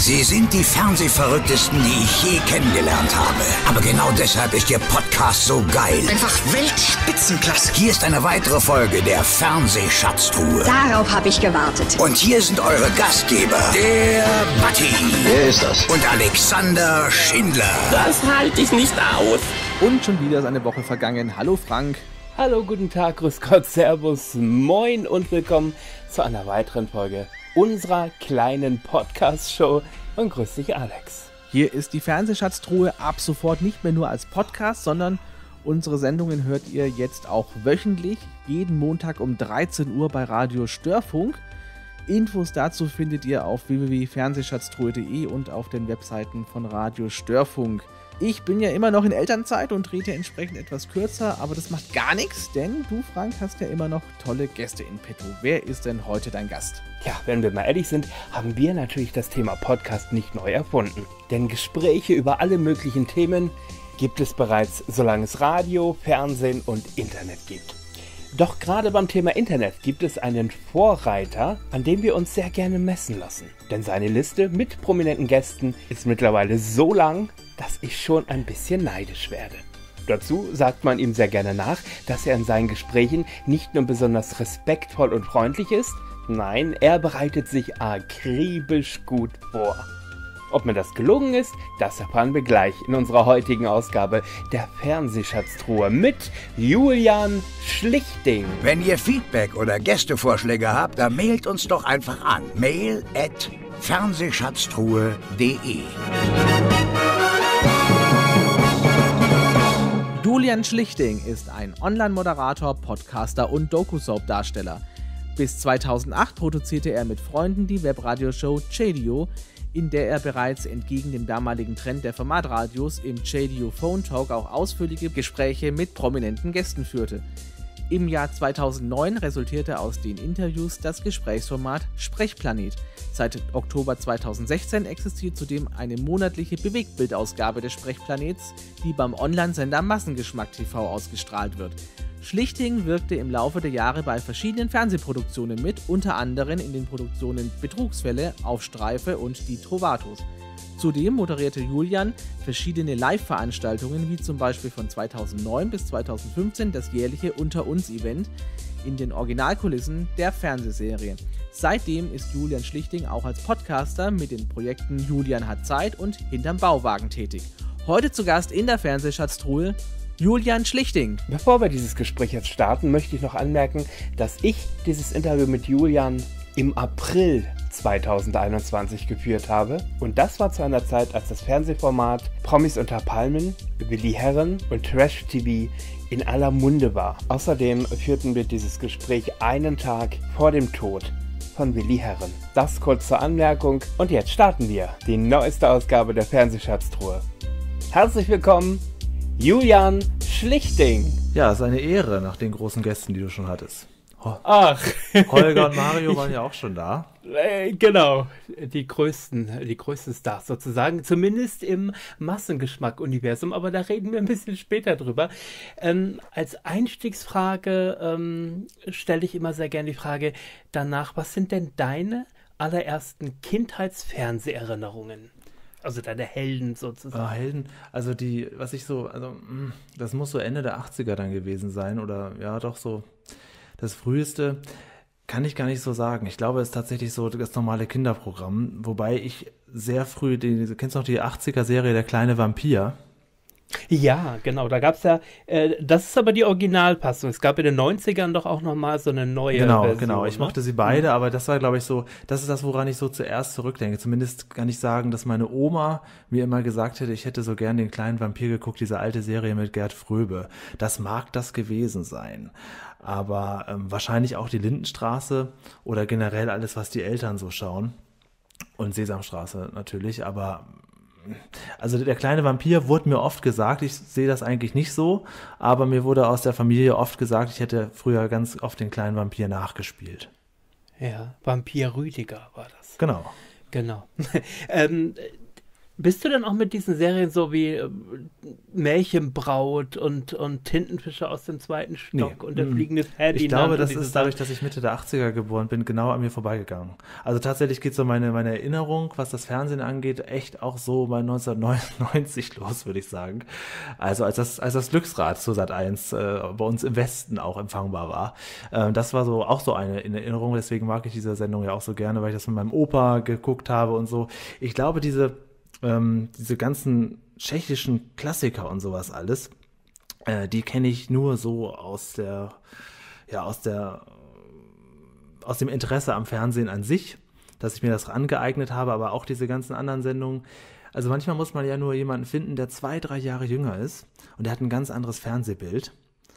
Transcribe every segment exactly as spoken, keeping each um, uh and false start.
Sie sind die Fernsehverrücktesten, die ich je kennengelernt habe. Aber genau deshalb ist Ihr Podcast so geil. Einfach Weltspitzenklasse. Hier ist eine weitere Folge der Fernsehschatztruhe. Darauf habe ich gewartet. Und hier sind eure Gastgeber, der Batti. Wer ist das? Und Alexander Schindler. Das halte ich nicht aus. Und schon wieder ist eine Woche vergangen. Hallo Frank. Hallo, guten Tag, grüß Gott, servus, moin und willkommen zu einer weiteren Folge unserer kleinen Podcast-Show. Und grüß dich, Alex. Hier ist die Fernsehschatztruhe ab sofort nicht mehr nur als Podcast, sondern unsere Sendungen hört ihr jetzt auch wöchentlich, jeden Montag um dreizehn Uhr bei Radio Störfunk. Infos dazu findet ihr auf w w w punkt fernsehschatztruhe punkt de und auf den Webseiten von Radio Störfunk. Ich bin ja immer noch in Elternzeit und rede entsprechend etwas kürzer, aber das macht gar nichts, denn du, Frank, hast ja immer noch tolle Gäste in petto. Wer ist denn heute dein Gast? Ja, wenn wir mal ehrlich sind, haben wir natürlich das Thema Podcast nicht neu erfunden. Denn Gespräche über alle möglichen Themen gibt es bereits, solange es Radio, Fernsehen und Internet gibt. Doch gerade beim Thema Internet gibt es einen Vorreiter, an dem wir uns sehr gerne messen lassen. Denn seine Liste mit prominenten Gästen ist mittlerweile so lang, dass ich schon ein bisschen neidisch werde. Dazu sagt man ihm sehr gerne nach, dass er in seinen Gesprächen nicht nur besonders respektvoll und freundlich ist, nein, er bereitet sich akribisch gut vor. Ob mir das gelungen ist, das erfahren wir gleich in unserer heutigen Ausgabe der Fernsehschatztruhe mit Julian Schlichting. Wenn ihr Feedback oder Gästevorschläge habt, dann mailt uns doch einfach an. Mail at fernsehschatztruhe punkt de. Julian Schlichting ist ein Online-Moderator, Podcaster und Doku-Soap-Darsteller. Bis zweitausendacht produzierte er mit Freunden die Webradioshow Chadio, in der er bereits entgegen dem damaligen Trend der Formatradios im Chadio Phone Talk auch ausführliche Gespräche mit prominenten Gästen führte. Im Jahr zweitausendneun resultierte aus den Interviews das Gesprächsformat Sprechplanet. Seit Oktober zweitausendsechzehn existiert zudem eine monatliche Bewegtbildausgabe des Sprechplanets, die beim Online-Sender Massengeschmack T V ausgestrahlt wird. Schlichting wirkte im Laufe der Jahre bei verschiedenen Fernsehproduktionen mit, unter anderem in den Produktionen Betrugsfälle, Auf Streife und Die Trovatos. Zudem moderierte Julian verschiedene Live-Veranstaltungen, wie zum Beispiel von zweitausendneun bis zweitausendfünfzehn das jährliche Unter-uns-Event in den Originalkulissen der Fernsehserie. Seitdem ist Julian Schlichting auch als Podcaster mit den Projekten Julian hat Zeit und Hinterm Bauwagen tätig. Heute zu Gast in der Fernsehschatztruhe Julian Schlichting. Bevor wir dieses Gespräch jetzt starten, möchte ich noch anmerken, dass ich dieses Interview mit Julian im April zweitausendeinundzwanzig geführt habe. Und das war zu einer Zeit, als das Fernsehformat Promis unter Palmen, Willi Herren und Trash T V in aller Munde war. Außerdem führten wir dieses Gespräch einen Tag vor dem Tod von Willi Herren. Das kurz zur Anmerkung. Und jetzt starten wir die neueste Ausgabe der Fernsehschatztruhe. Herzlich willkommen, Julian Schlichting. Ja, es ist eine Ehre nach den großen Gästen, die du schon hattest. Ho- Ach. Holger und Mario waren ja auch schon da. Äh, genau, die größten, die größten Stars sozusagen, zumindest im Massengeschmack-Universum, aber da reden wir ein bisschen später drüber. Ähm, als Einstiegsfrage ähm, stelle ich immer sehr gerne die Frage danach, was sind denn deine allerersten Kindheitsfernseherinnerungen? Also deine Helden sozusagen. Ah, Helden, also die, was ich so, also mh, das muss so Ende der achtziger dann gewesen sein oder ja doch so das früheste, kann ich gar nicht so sagen. Ich glaube, es ist tatsächlich so das normale Kinderprogramm, wobei ich sehr früh, die, du kennst noch die achtziger-Serie Der kleine Vampir? Ja, genau, da gab es ja, äh, das ist aber die Originalpassung. Es gab in den neunzigern doch auch nochmal so eine neue Genau, Version. genau. Ich ne? mochte sie beide, aber das war, glaube ich, so, das ist das, woran ich so zuerst zurückdenke. Zumindest kann ich sagen, dass meine Oma mir immer gesagt hätte, ich hätte so gern den kleinen Vampir geguckt, diese alte Serie mit Gerd Fröbe. Das mag das gewesen sein. Aber ähm, wahrscheinlich auch die Lindenstraße oder generell alles, was die Eltern so schauen. Und Sesamstraße natürlich, aber also der kleine Vampir wurde mir oft gesagt, ich sehe das eigentlich nicht so, aber mir wurde aus der Familie oft gesagt, ich hätte früher ganz oft den kleinen Vampir nachgespielt. Ja, Vampir Rüdiger war das. Genau. Genau. ähm, Bist du denn auch mit diesen Serien so wie äh, Märchenbraut und, und Tintenfische aus dem zweiten Stock Nee. und der fliegende Ferdinand? Ich glaube, und das diese ist dadurch, Sachen? dass ich Mitte der achtziger geboren bin, genau an mir vorbeigegangen. Also tatsächlich geht so meine, meine Erinnerung, was das Fernsehen angeht, echt auch so bei neunzehnhundertneunundneunzig los, würde ich sagen. Also als das, als das Glücksrad zu Sat eins äh, bei uns im Westen auch empfangbar war. Ähm, das war so auch so eine in Erinnerung, deswegen mag ich diese Sendung ja auch so gerne, weil ich das mit meinem Opa geguckt habe und so. Ich glaube, diese Ähm, diese ganzen tschechischen Klassiker und sowas alles, äh, die kenne ich nur so aus der, ja, aus der, aus dem Interesse am Fernsehen an sich, dass ich mir das angeeignet habe, aber auch diese ganzen anderen Sendungen. Also manchmal muss man ja nur jemanden finden, der zwei, drei Jahre jünger ist und der hat ein ganz anderes Fernsehbild,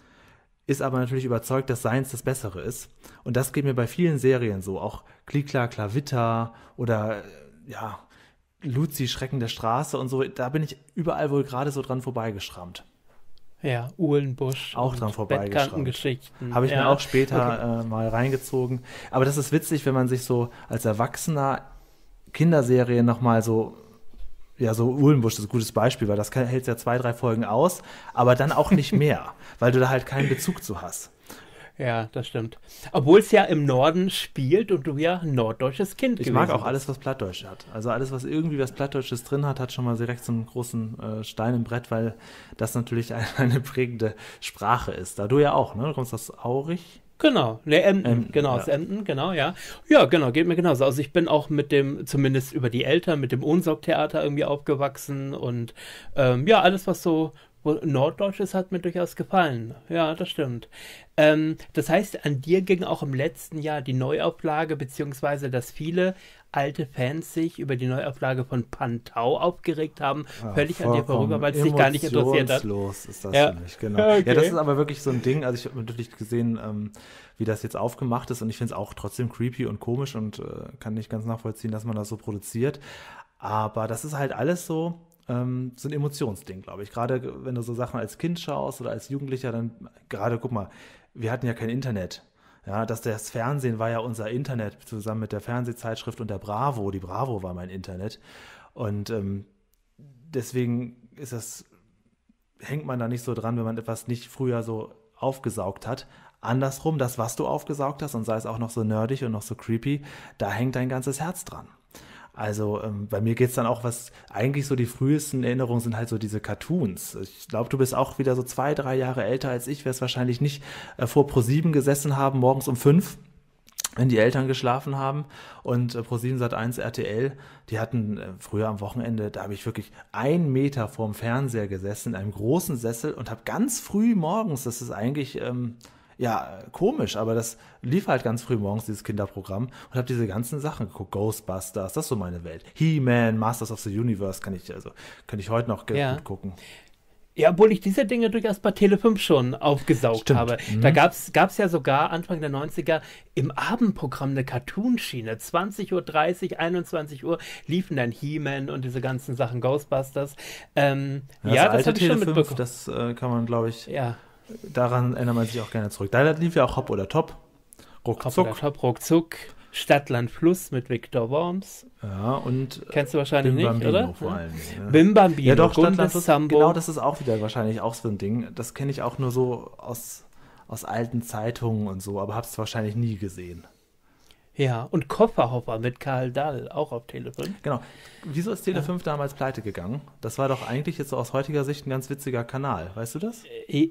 ist aber natürlich überzeugt, dass seins das Bessere ist. Und das geht mir bei vielen Serien so, auch Klikla, Klavitta oder, ja, Luzi, Schrecken der Straße und so, da bin ich überall wohl gerade so dran vorbeigeschrammt. Ja, Uhlenbusch. Auch dran vorbeigeschrammt. Bettkantengeschichten. Habe ich ja. mir auch später Okay. äh, mal reingezogen. Aber das ist witzig, wenn man sich so als Erwachsener Kinderserien nochmal so, ja, so Uhlenbusch ist ein gutes Beispiel, weil das kann, hält ja zwei, drei Folgen aus, aber dann auch nicht mehr, weil du da halt keinen Bezug zu hast. Ja, das stimmt. Obwohl es ja im Norden spielt und du ja ein norddeutsches Kind Ich gewesen mag auch bist. alles, was Plattdeutsch hat. Also alles, was irgendwie was Plattdeutsches drin hat, hat schon mal direkt so einen großen äh, Stein im Brett, weil das natürlich eine, eine prägende Sprache ist. Da du ja auch, ne? Du kommst aus Aurich. Genau, ne, Emden, Emden, genau, ja. aus Emden, genau, ja. Ja, genau, geht mir genauso. Also ich bin auch mit dem, zumindest über die Eltern, mit dem Ohnsorg-Theater irgendwie aufgewachsen und ähm, ja, alles, was so Norddeutsch ist, hat mir durchaus gefallen. Ja, das stimmt. Ähm, das heißt, an dir ging auch im letzten Jahr die Neuauflage, beziehungsweise, dass viele alte Fans sich über die Neuauflage von Pantau aufgeregt haben, Ja, völlig an dir vorüber, weil es dich gar nicht interessiert hat. Emotionslos ist das Ja. für mich, genau. Okay. Ja, das ist aber wirklich so ein Ding, also ich habe natürlich gesehen, ähm, wie das jetzt aufgemacht ist und ich finde es auch trotzdem creepy und komisch und äh, kann nicht ganz nachvollziehen, dass man das so produziert, aber das ist halt alles so, ähm, so ein Emotionsding, glaube ich. Gerade wenn du so Sachen als Kind schaust oder als Jugendlicher, dann gerade, guck mal, wir hatten ja kein Internet. Ja, das, das Fernsehen war ja unser Internet, zusammen mit der Fernsehzeitschrift und der Bravo. Die Bravo war mein Internet. Und ähm, deswegen ist das, hängt man da nicht so dran, wenn man etwas nicht früher so aufgesaugt hat. Andersrum, das, was du aufgesaugt hast, und sei es auch noch so nerdig und noch so creepy, da hängt dein ganzes Herz dran. Also ähm, bei mir geht es dann auch, was eigentlich so die frühesten Erinnerungen sind, halt so diese Cartoons. Ich glaube, du bist auch wieder so zwei, drei Jahre älter als ich, wirst wahrscheinlich nicht äh, vor ProSieben gesessen haben, morgens um fünf, wenn die Eltern geschlafen haben. Und äh, ProSieben Sat eins R T L, die hatten äh, früher am Wochenende, da habe ich wirklich einen Meter vorm Fernseher gesessen, in einem großen Sessel und habe ganz früh morgens, das ist eigentlich... Ähm, ja, komisch, aber das lief halt ganz früh morgens, dieses Kinderprogramm, und habe diese ganzen Sachen geguckt. Ghostbusters, das ist so meine Welt. He-Man, Masters of the Universe, kann ich, also, könnte ich heute noch Ja. gut gucken. Ja, obwohl ich diese Dinge durchaus bei Tele fünf schon aufgesaugt Stimmt. habe. Mhm. Da gab's gab's ja sogar Anfang der neunziger im Abendprogramm eine Cartoonschiene. zwanzig Uhr dreißig, einundzwanzig Uhr liefen dann He-Man und diese ganzen Sachen, Ghostbusters. Ähm, ja, das, alte habe ich schon Tele fünf, mitbekommen. das äh, kann man, glaube ich, Ja, daran erinnert man sich auch gerne zurück. Da lief ja auch Hopp oder Top, Hopp ruckzuck. oder Top, ruckzuck, Stadt, Land, Fluss mit Victor Worms. Ja, und Kennst du wahrscheinlich Bim nicht, Bambino oder? vor allem. Ja. Bim Bambino, Ja, doch, Gundes Stadtland, Sambo. genau, das ist auch wieder wahrscheinlich auch so ein Ding. Das kenne ich auch nur so aus, aus alten Zeitungen und so, aber habe es wahrscheinlich nie gesehen. Ja, und Kofferhopper mit Karl Dall, auch auf Tele fünf. Genau. Wieso ist Tele fünf damals pleite gegangen? Das war doch eigentlich jetzt so aus heutiger Sicht ein ganz witziger Kanal. Weißt du das?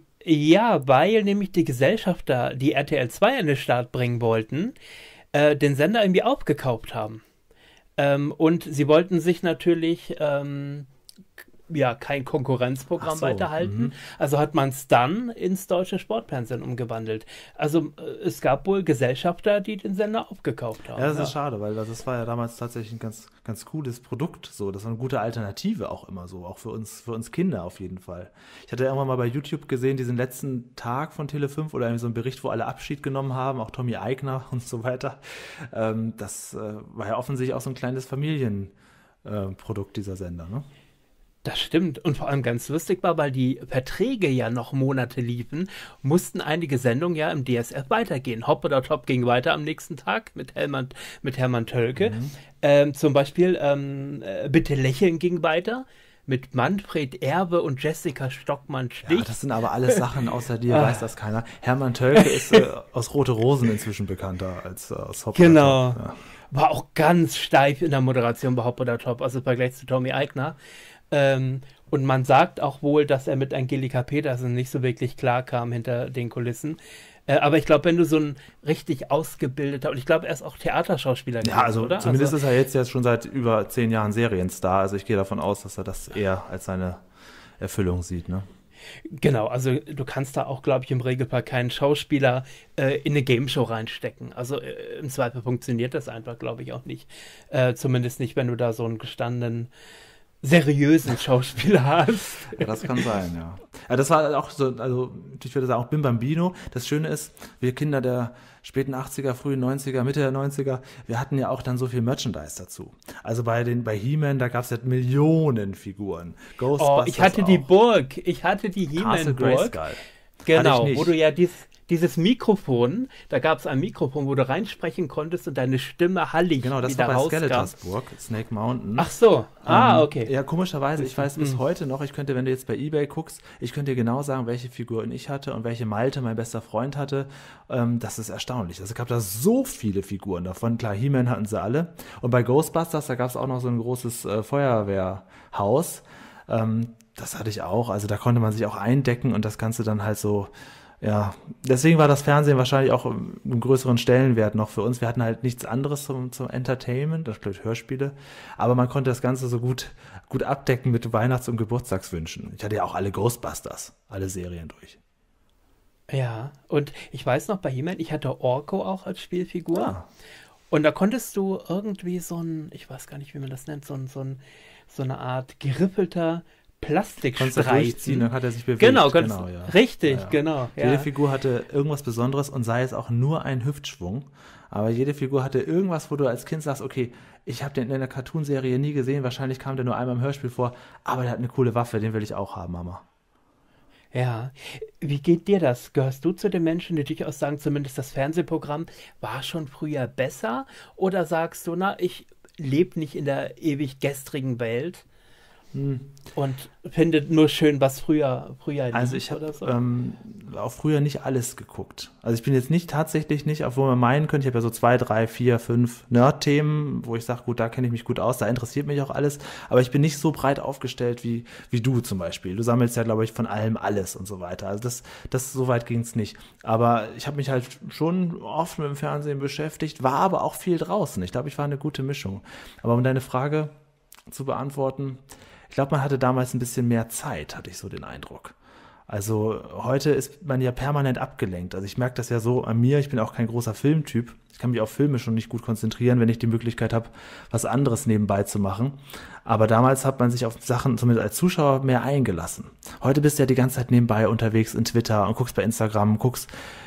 Ja, weil nämlich die Gesellschafter, die R T L zwei an den Start bringen wollten, äh, den Sender irgendwie aufgekauft haben. Ähm, und sie wollten sich natürlich ähm, ja kein Konkurrenzprogramm Ach so, weiterhalten. mhm. Also hat man es dann ins deutsche Sportfernsehen umgewandelt. Also äh, es gab wohl Gesellschafter, die den Sender aufgekauft haben. Ja, das ist schade, weil das war ja damals tatsächlich ein ganz, ganz cooles Produkt. So, das war eine gute Alternative auch immer so, auch für uns, für uns Kinder auf jeden Fall. Ich hatte irgendwann mal bei YouTube gesehen, diesen letzten Tag von Tele fünf oder irgendwie so einen Bericht, wo alle Abschied genommen haben, auch Tommy Eigner und so weiter. Ähm, das äh, war ja offensichtlich auch so ein kleines Familienprodukt, äh, dieser Sender, ne? Das stimmt. Und vor allem ganz lustig war, weil die Verträge ja noch Monate liefen, mussten einige Sendungen ja im D S F weitergehen. Hopp oder Top ging weiter am nächsten Tag mit Hermann, mit Hermann Tölke. Mhm. Ähm, zum Beispiel ähm, Bitte lächeln ging weiter mit Manfred Erbe und Jessica Stockmann-Stich. Ja, das sind aber alles Sachen, außer dir weiß das keiner. Hermann Tölke ist äh, aus Rote Rosen inzwischen bekannter als äh, aus Hopp Genau. oder Top. Ja. War auch ganz steif in der Moderation bei Hopp oder Top, also im Vergleich zu Tommy Eigner. Ähm, und man sagt auch wohl, dass er mit Angelika Petersen nicht so wirklich klar kam hinter den Kulissen. Äh, aber ich glaube, wenn du so ein richtig ausgebildeter, und ich glaube, er ist auch Theaterschauspieler gewesen, ja, also oder? Zumindest also, ist er jetzt, jetzt schon seit über zehn Jahren Serienstar. Also ich gehe davon aus, dass er das eher als seine Erfüllung sieht, ne? Genau, also du kannst da auch, glaube ich, im Regelfall keinen Schauspieler äh, in eine Gameshow reinstecken. Also äh, im Zweifel funktioniert das einfach, glaube ich, auch nicht. Äh, zumindest nicht, wenn du da so einen gestandenen seriösen Schauspieler hast. Ja, das kann sein, ja. Ja, das war auch so, also ich würde sagen, auch Bim Bambino. Das Schöne ist, wir Kinder der späten achtziger, frühen neunziger, Mitte der neunziger, wir hatten ja auch dann so viel Merchandise dazu. Also bei den bei He-Man, da gab es ja Millionen Figuren. Ghostbusters. Oh, ich hatte auch. die Burg. Ich hatte die He-Man-Burg. Genau, wo du ja dies Dieses Mikrofon, da gab es ein Mikrofon, wo du reinsprechen konntest und deine Stimme hallig Genau, das wieder war bei rauskam. Skeletorsburg, Snake Mountain. Ach so, ah, okay. Ähm, ja, komischerweise, ich weiß bis Mhm. heute noch, ich könnte, wenn du jetzt bei eBay guckst, ich könnte dir genau sagen, welche Figuren ich hatte und welche Malte, mein bester Freund, hatte. Ähm, das ist erstaunlich. Also es gab da so viele Figuren davon. Klar, He-Man hatten sie alle. Und bei Ghostbusters, da gab es auch noch so ein großes äh, Feuerwehrhaus. Ähm, das hatte ich auch. Also da konnte man sich auch eindecken und das Ganze dann halt so. Ja, deswegen war das Fernsehen wahrscheinlich auch einen größeren Stellenwert noch für uns. Wir hatten halt nichts anderes zum, zum Entertainment, das vielleicht Hörspiele, aber man konnte das Ganze so gut, gut abdecken mit Weihnachts- und Geburtstagswünschen. Ich hatte ja auch alle Ghostbusters, alle Serien durch. Ja, und ich weiß noch, bei He-Man, ich hatte Orko auch als Spielfigur. Ah. Und da konntest du irgendwie so ein, ich weiß gar nicht, wie man das nennt, so, ein, so, ein, so eine Art geriffelter Plastikstreifen. Dann hat er sich bewegt. Genau, ganz, genau ja. richtig, ja, ja. genau. Ja. Jede Figur hatte irgendwas Besonderes und sei es auch nur ein Hüftschwung. Aber jede Figur hatte irgendwas, wo du als Kind sagst, okay, ich habe den in einer Cartoonserie nie gesehen, wahrscheinlich kam der nur einmal im Hörspiel vor, aber der hat eine coole Waffe, den will ich auch haben, Mama. Ja, wie geht dir das? Gehörst du zu den Menschen, die durchaus sagen, zumindest das Fernsehprogramm war schon früher besser? Oder sagst du, na, ich lebe nicht in der ewig gestrigen Welt? Hm. Und findet nur schön, was früher, früher lief. Also ich habe so. ähm, auch früher nicht alles geguckt. Also ich bin jetzt nicht tatsächlich nicht, obwohl man meinen könnte, ich habe ja so zwei, drei, vier, fünf Nerd-Themen, wo ich sage, gut, da kenne ich mich gut aus, da interessiert mich auch alles, aber ich bin nicht so breit aufgestellt wie, wie du zum Beispiel. Du sammelst ja, glaube ich, von allem alles und so weiter. Also das, das so weit ging es nicht. Aber ich habe mich halt schon oft mit dem Fernsehen beschäftigt, war aber auch viel draußen. Ich glaube, ich war eine gute Mischung. Aber um deine Frage zu beantworten, ich glaube, man hatte damals ein bisschen mehr Zeit, hatte ich so den Eindruck. Also heute ist man ja permanent abgelenkt. Also ich merke das ja so an mir, ich bin auch kein großer Filmtyp. Ich kann mich auf Filme schon nicht gut konzentrieren, wenn ich die Möglichkeit habe, was anderes nebenbei zu machen. Aber damals hat man sich auf Sachen, zumindest als Zuschauer, mehr eingelassen. Heute bist du ja die ganze Zeit nebenbei unterwegs in Twitter und guckst bei Instagram, guckst...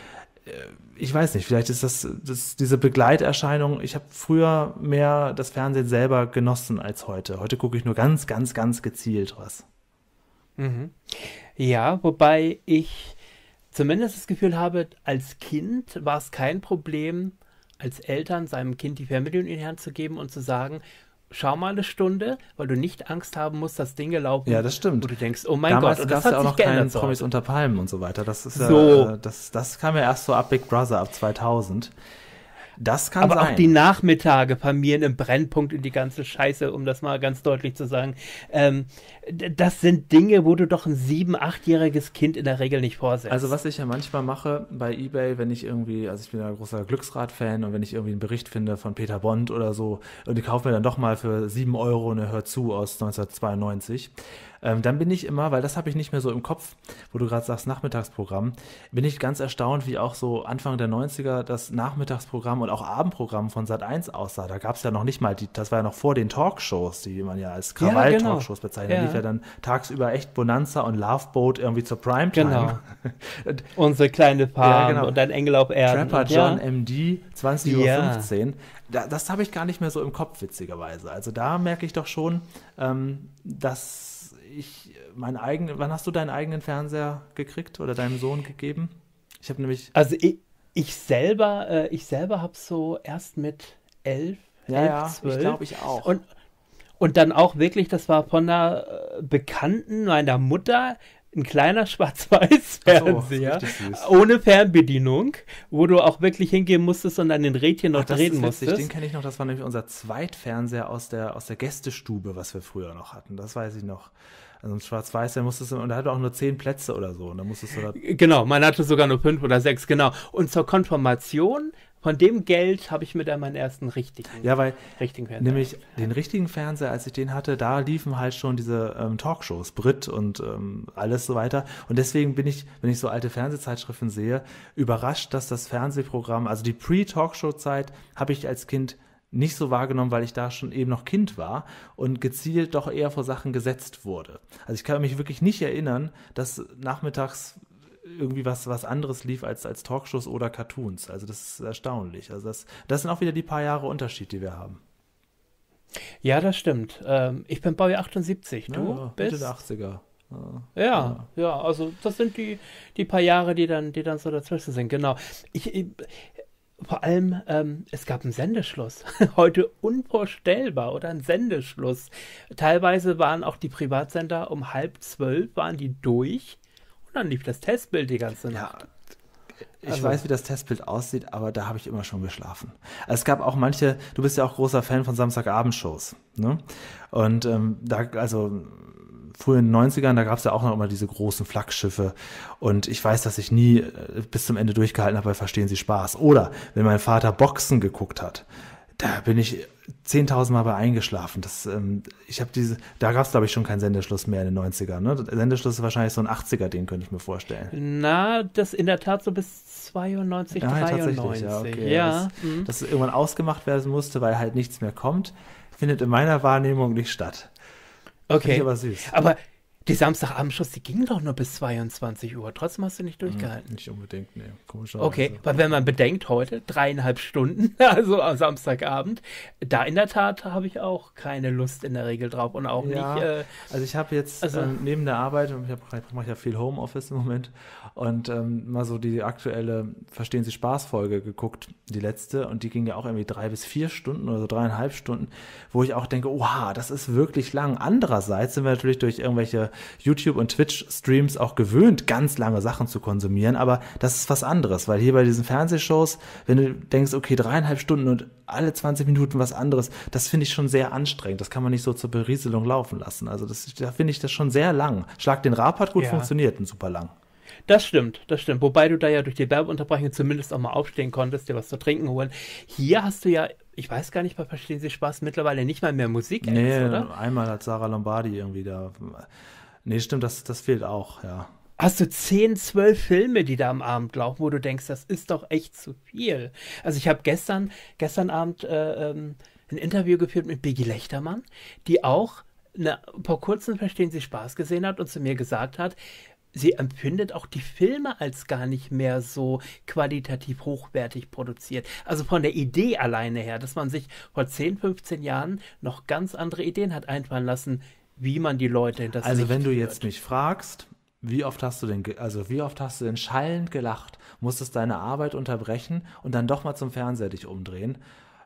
Ich weiß nicht, vielleicht ist das, das diese Begleiterscheinung, ich habe früher mehr das Fernsehen selber genossen als heute. Heute gucke ich nur ganz, ganz, ganz gezielt was. Mhm. Ja, wobei ich zumindest das Gefühl habe, als Kind war es kein Problem, als Eltern seinem Kind die Fernbedienung in die Hand zu geben und zu sagen, schau mal eine Stunde, weil du nicht Angst haben musst, dass Dinge laufen. Ja, das stimmt. Wo du denkst, oh mein Damals Gott, und das das hat ja auch sich noch geändert. keinen Promis unter Palmen und so weiter. Das ist so. ja, das, das kam ja erst so ab Big Brother, ab zweitausend. Das kann Aber sein. auch die Nachmittage, Familien im Brennpunkt und die ganze Scheiße, um das mal ganz deutlich zu sagen, ähm, das sind Dinge, wo du doch ein sieben-, achtjähriges Kind in der Regel nicht vorsetzt. Also was ich ja manchmal mache bei eBay, wenn ich irgendwie, also ich bin ja ein großer Glücksrad-Fan und wenn ich irgendwie einen Bericht finde von Peter Bond oder so und ich kaufe mir dann doch mal für sieben Euro eine Hör zu aus neunzehnhundertzweiundneunzig, ähm, dann bin ich immer, weil das habe ich nicht mehr so im Kopf, wo du gerade sagst Nachmittagsprogramm, bin ich ganz erstaunt, wie auch so Anfang der neunziger das Nachmittagsprogramm und auch Abendprogramm von Sat eins aussah. Da gab es ja noch nicht mal, die, das war ja noch vor den Talkshows, die man ja als Krawall-Talkshows ja, genau. bezeichnet. Ja. Lief ja dann tagsüber echt Bonanza und Love Boat irgendwie zur Primetime. Genau. Unsere kleine Farm ja, genau. und ein Engel auf Erden. Trapper John, ja. M D, zwanzig Uhr fünfzehn. Ja. Da, das habe ich gar nicht mehr so im Kopf, witzigerweise. Also da merke ich doch schon, ähm, dass ich, mein eigen, wann hast du deinen eigenen Fernseher gekriegt oder deinem Sohn gegeben? Ich habe nämlich... Also ich, ich selber, äh, ich selber habe so erst mit elf, ja, elf, ja, zwölf. Ich glaube, ich auch. Und, und dann auch wirklich, das war von einer äh, Bekannten meiner Mutter, ein kleiner Schwarz-Weiß-Fernseher, so, ohne Fernbedienung, wo du auch wirklich hingehen musstest und an den Rädchen noch Ach, das drehen ist witzig. musstest. Den kenne ich noch, das war nämlich unser Zweitfernseher aus der, aus der Gästestube, was wir früher noch hatten. Das weiß ich noch. Also ein Schwarz-Weiß, der musstest du, und der hatte auch nur zehn Plätze oder so. Und dann musstest du da Genau, man hatte sogar nur fünf oder sechs, genau. Und zur Konfirmation von dem Geld habe ich mir dann meinen ersten richtigen, ja, weil richtigen Fernseher. Nämlich den richtigen Fernseher, als ich den hatte, da liefen halt schon diese ähm, Talkshows, Brit und ähm, alles so weiter. Und deswegen bin ich, wenn ich so alte Fernsehzeitschriften sehe, überrascht, dass das Fernsehprogramm, also die Pre-Talkshow-Zeit, habe ich als Kind nicht so wahrgenommen, weil ich da schon eben noch Kind war und gezielt doch eher vor Sachen gesetzt wurde. Also ich kann mich wirklich nicht erinnern, dass nachmittags irgendwie was, was anderes lief als, als Talkshows oder Cartoons. Also das ist erstaunlich. Also das, das sind auch wieder die paar Jahre Unterschied, die wir haben. Ja, das stimmt. Ähm, ich bin Baujahr achtundsiebzig, du Ja, bist? Mitte der achtziger. Ja, ja, ja, ja, also das sind die, die paar Jahre, die dann, die dann so dazwischen sind, genau. Ich, ich vor allem, ähm, es gab einen Sendeschluss. Heute unvorstellbar, oder ein Sendeschluss. Teilweise waren auch die Privatsender um halb zwölf, waren die durch. Und dann lief das Testbild die ganze Nacht. Ja, ich Also- weiß, wie das Testbild aussieht, aber da habe ich immer schon geschlafen. Also es gab auch manche, du bist ja auch großer Fan von Samstagabendshows, ne? Und ähm, da, also früher in den neunzigern, da gab es ja auch noch immer diese großen Flaggschiffe. Und ich weiß, dass ich nie äh, bis zum Ende durchgehalten habe bei Verstehen Sie Spaß. Oder wenn mein Vater Boxen geguckt hat, da bin ich zehntausend Mal bei eingeschlafen. Das, ähm, ich habe diese, da gab es, glaube ich, schon keinen Sendeschluss mehr in den neunzigern. Ne? Der Sendeschluss ist wahrscheinlich so ein achtziger, den könnte ich mir vorstellen. Na, das in der Tat so bis zweiundneunzig, Ja, dreiundneunzig. tatsächlich, ja, okay. Ja, Das, mhm. dass es irgendwann ausgemacht werden musste, weil halt nichts mehr kommt, findet in meiner Wahrnehmung nicht statt. Finde Okay. ich aber süß. Aber die Samstagabendschuss, die gingen doch nur bis zweiundzwanzig Uhr. Trotzdem hast du nicht durchgehalten. Nicht unbedingt, nee. Komischerweise. Okay, weil wenn man bedenkt, heute dreieinhalb Stunden, also am Samstagabend, da in der Tat habe ich auch keine Lust in der Regel drauf und auch Ja, nicht. Äh, also ich habe jetzt also- ähm, neben der Arbeit, und ich, hab- ich mache ja viel Homeoffice im Moment, und ähm, mal so die aktuelle Verstehen Sie Spaß-Folge geguckt, die letzte, und die ging ja auch irgendwie drei bis vier Stunden oder so dreieinhalb Stunden, wo ich auch denke, wow, das ist wirklich lang. Andererseits sind wir natürlich durch irgendwelche YouTube- und Twitch-Streams auch gewöhnt, ganz lange Sachen zu konsumieren, aber das ist was anderes, weil hier bei diesen Fernsehshows, wenn du denkst, okay, dreieinhalb Stunden und alle zwanzig Minuten was anderes, das finde ich schon sehr anstrengend. Das kann man nicht so zur Berieselung laufen lassen. Also das, da finde ich das schon sehr lang. Schlag den Rab hat gut Ja. funktioniert und super lang. Das stimmt, das stimmt. Wobei du da ja durch die Werbeunterbrechung zumindest auch mal aufstehen konntest, dir was zu trinken holen. Hier hast du ja, ich weiß gar nicht, bei Verstehen Sie Spaß mittlerweile nicht mal mehr Musik, Nee, oder? einmal hat Sarah Lombardi irgendwie da. Nee, stimmt, das, das fehlt auch, ja. Hast du zehn, zwölf Filme, die da am Abend laufen, wo du denkst, das ist doch echt zu viel. Also ich habe gestern, gestern Abend äh, ähm, ein Interview geführt mit Biggie Lechtermann, die auch ne, vor kurzem Verstehen Sie Spaß gesehen hat und zu mir gesagt hat, sie empfindet auch die Filme als gar nicht mehr so qualitativ hochwertig produziert. Also von der Idee alleine her, dass man sich vor zehn, fünfzehn Jahren noch ganz andere Ideen hat einfallen lassen, wie man die Leute in das Also Licht wenn du führt. jetzt mich fragst, wie oft hast du denn, ge- also wie oft hast du denn schallend gelacht, musstest deine Arbeit unterbrechen und dann doch mal zum Fernseher dich umdrehen,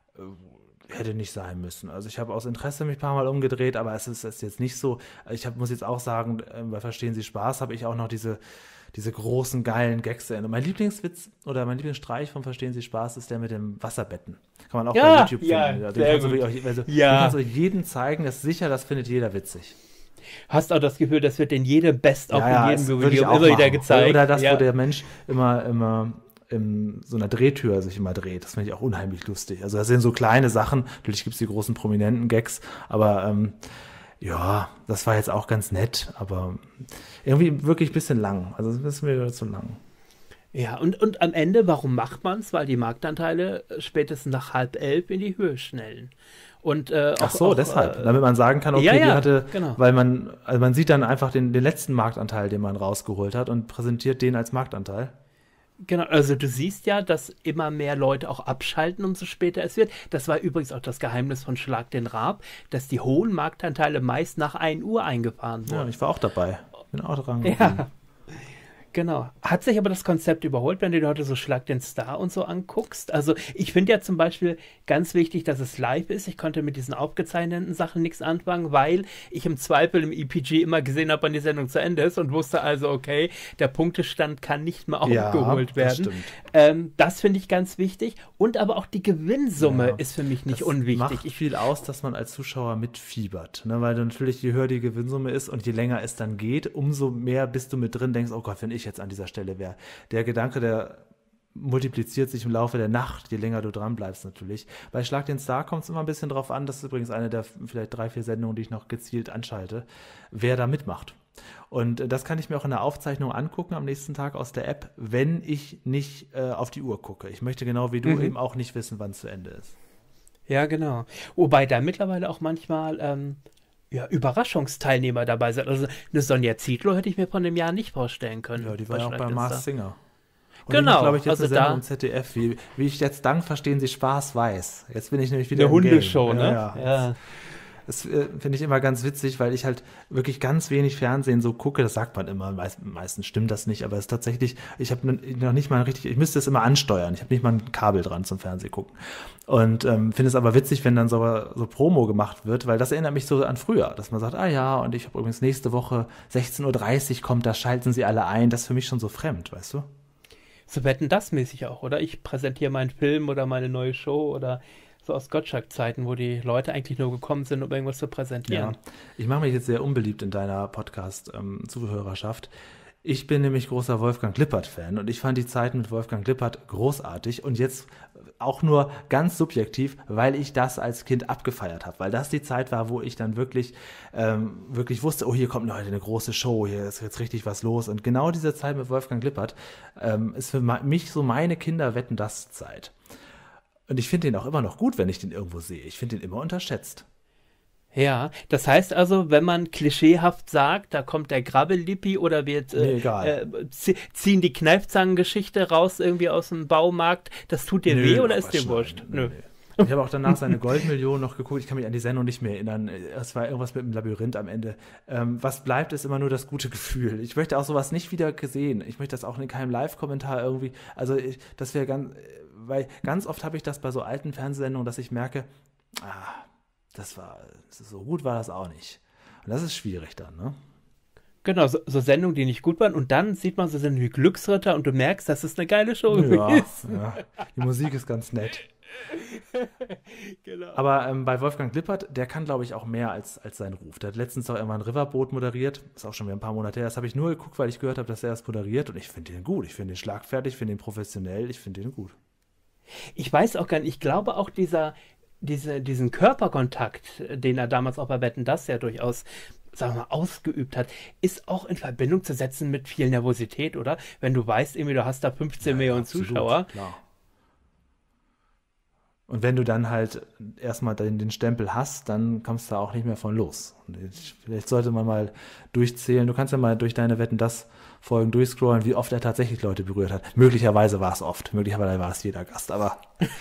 äh, hätte nicht sein müssen. Also ich habe aus Interesse mich ein paar Mal umgedreht, aber es ist, ist jetzt nicht so. Ich hab, muss jetzt auch sagen, äh, bei Verstehen Sie Spaß habe ich auch noch diese, diese großen, geilen Gags erinnert. Mein Lieblingswitz oder mein Lieblingsstreich von Verstehen Sie Spaß ist der mit dem Wasserbetten. Kann man auch Ja, bei YouTube ja, finden. Den sehr kannst du gut. wirklich auch, also, Ja. den kannst du jedem zeigen, das ist sicher, das findet jeder witzig. Hast auch das Gefühl, das wird in jedem Best auch in das jedem würde ich Video auch immer wieder machen. gezeigt. Oder das, ja. wo der Mensch immer, immer in so einer Drehtür sich immer dreht. Das finde ich auch unheimlich lustig. Also das sind so kleine Sachen. Natürlich gibt es die großen prominenten Gags, aber ähm, ja, das war jetzt auch ganz nett, aber irgendwie wirklich ein bisschen lang. Also das ist mir wieder zu lang. Ja, und, und am Ende, warum macht man es? Weil die Marktanteile äh, spätestens nach halb elf in die Höhe schnellen. Und, äh, Ach auch, so, auch, deshalb. Äh, Damit man sagen kann, okay, ja, ja, die hatte, genau. weil man, also man sieht dann einfach den, den letzten Marktanteil, den man rausgeholt hat und präsentiert den als Marktanteil. Genau, also du siehst ja, dass immer mehr Leute auch abschalten, umso später es wird. Das war übrigens auch das Geheimnis von Schlag den Raab, dass die hohen Marktanteile meist nach ein Uhr eingefahren wurden. Ja, ich war auch dabei. Bin auch dran Ja, geblieben. genau. Hat sich aber das Konzept überholt, wenn du dir heute so Schlag den Star und so anguckst? Also ich finde ja zum Beispiel ganz wichtig, dass es live ist. Ich konnte mit diesen aufgezeichneten Sachen nichts anfangen, weil ich im Zweifel im E P G immer gesehen habe, wann die Sendung zu Ende ist und wusste also, okay, der Punktestand kann nicht mehr Ja, aufgeholt das werden. stimmt. Ähm, das finde ich ganz wichtig. Und aber auch die Gewinnsumme Ja, ist für mich nicht das unwichtig. macht Ich, viel aus, dass man als Zuschauer mitfiebert, ne? Weil natürlich je höher die Gewinnsumme ist und je länger es dann geht, umso mehr bist du mit drin, denkst, oh Gott, wenn ich jetzt an dieser Stelle wäre. Der Gedanke, der multipliziert sich im Laufe der Nacht, je länger du dran bleibst natürlich. Bei Schlag den Star kommt es immer ein bisschen drauf an, das ist übrigens eine der vielleicht drei, vier Sendungen, die ich noch gezielt anschalte, wer da mitmacht. Und äh, das kann ich mir auch in der Aufzeichnung angucken am nächsten Tag aus der App, wenn ich nicht äh, auf die Uhr gucke. Ich möchte genau wie du Mhm. eben auch nicht wissen, wann es zu Ende ist. ja, genau. Wobei da mittlerweile auch manchmal ähm, ja, Überraschungsteilnehmer dabei sind. Also eine Sonja Zietlow hätte ich mir von dem Jahr nicht vorstellen können. Ja, die war ja auch Schlag bei den Masked Star. Singer. Und Genau, die macht, glaube ich, jetzt also eine Sendung da- im Z D F, wie, wie ich jetzt dank Verstehen Sie Spaß weiß. Jetzt bin ich nämlich wieder Eine im Game. Hundeshow, ne? Ja, ja. Das äh, finde ich immer ganz witzig, weil ich halt wirklich ganz wenig Fernsehen so gucke. Das sagt man immer, meist, meistens stimmt das nicht, aber es ist tatsächlich, ich habe noch nicht mal richtig, ich müsste es immer ansteuern. Ich habe nicht mal ein Kabel dran zum Fernsehen gucken. Und ähm, finde es aber witzig, wenn dann so, so Promo gemacht wird, weil das erinnert mich so an früher, dass man sagt, ah ja, und ich habe übrigens nächste Woche sechzehn Uhr dreißig kommt, da schalten Sie alle ein. Das ist für mich schon so fremd, weißt du? So Wetten das mäßig auch, oder? Ich präsentiere meinen Film oder meine neue Show oder so aus Gottschalk-Zeiten, wo die Leute eigentlich nur gekommen sind, um irgendwas zu präsentieren. Ja, ich mache mich jetzt sehr unbeliebt in deiner Podcast-Zuhörerschaft. Ich bin nämlich großer Wolfgang Lippert-Fan und ich fand die Zeiten mit Wolfgang Lippert großartig und jetzt auch nur ganz subjektiv, weil ich das als Kind abgefeiert habe, weil das die Zeit war, wo ich dann wirklich, ähm, wirklich wusste, oh, hier kommt heute eine große Show, hier ist jetzt richtig was los und genau diese Zeit mit Wolfgang Lippert ähm, ist für mich so meine Kinder-Wetten-das-Zeit. Und ich finde den auch immer noch gut, wenn ich den irgendwo sehe. Ich finde den immer unterschätzt. Ja, das heißt also, wenn man klischeehaft sagt, da kommt der Grabbellippi oder wird äh, Nee, egal. äh, zie- ziehen die Kneifzangengeschichte raus irgendwie aus dem Baumarkt, das tut dir weh oder ist dir Quatsch, wurscht? nein, Nö. nee, nee. Ich habe auch danach seine Goldmillion noch geguckt. Ich kann mich an die Sendung nicht mehr erinnern. Es war irgendwas mit dem Labyrinth am Ende. Ähm, was bleibt, ist immer nur das gute Gefühl. Ich möchte auch sowas nicht wieder sehen. Ich möchte das auch in keinem Live-Kommentar irgendwie. Also ich, das wäre ganz, weil ganz oft habe ich das bei so alten Fernsehsendungen, dass ich merke, ah, das war, so gut war das auch nicht. Und das ist schwierig dann, ne? Genau, so, so Sendungen, die nicht gut waren und dann sieht man so Sendungen wie Glücksritter und du merkst, dass es eine geile Show Ja, ist. ja. Die Musik ist ganz nett. Genau. Aber ähm, bei Wolfgang Lippert, der kann, glaube ich, auch mehr als, als sein Ruf. Der hat letztens auch irgendwann ein Riverboot moderiert. Ist auch schon wieder ein paar Monate her. Das habe ich nur geguckt, weil ich gehört habe, dass er das moderiert. Und ich finde den gut. Ich finde den schlagfertig, ich finde den professionell. Ich finde den gut. Ich weiß auch gar nicht, ich glaube auch dieser, diese, diesen Körperkontakt, den er damals auch bei Wetten, das ja durchaus, sagen wir mal, ausgeübt hat, ist auch in Verbindung zu setzen mit viel Nervosität, oder? Wenn du weißt, irgendwie, du hast da fünfzehn Millionen absolut, Zuschauer. Klar. Und wenn du dann halt erstmal den, den Stempel hast, dann kommst du auch nicht mehr von los. Und ich, vielleicht sollte man mal durchzählen. Du kannst ja mal durch deine Wetten, das Folgen durchscrollen, wie oft er tatsächlich Leute berührt hat. Möglicherweise war es oft. Möglicherweise war es jeder Gast, aber.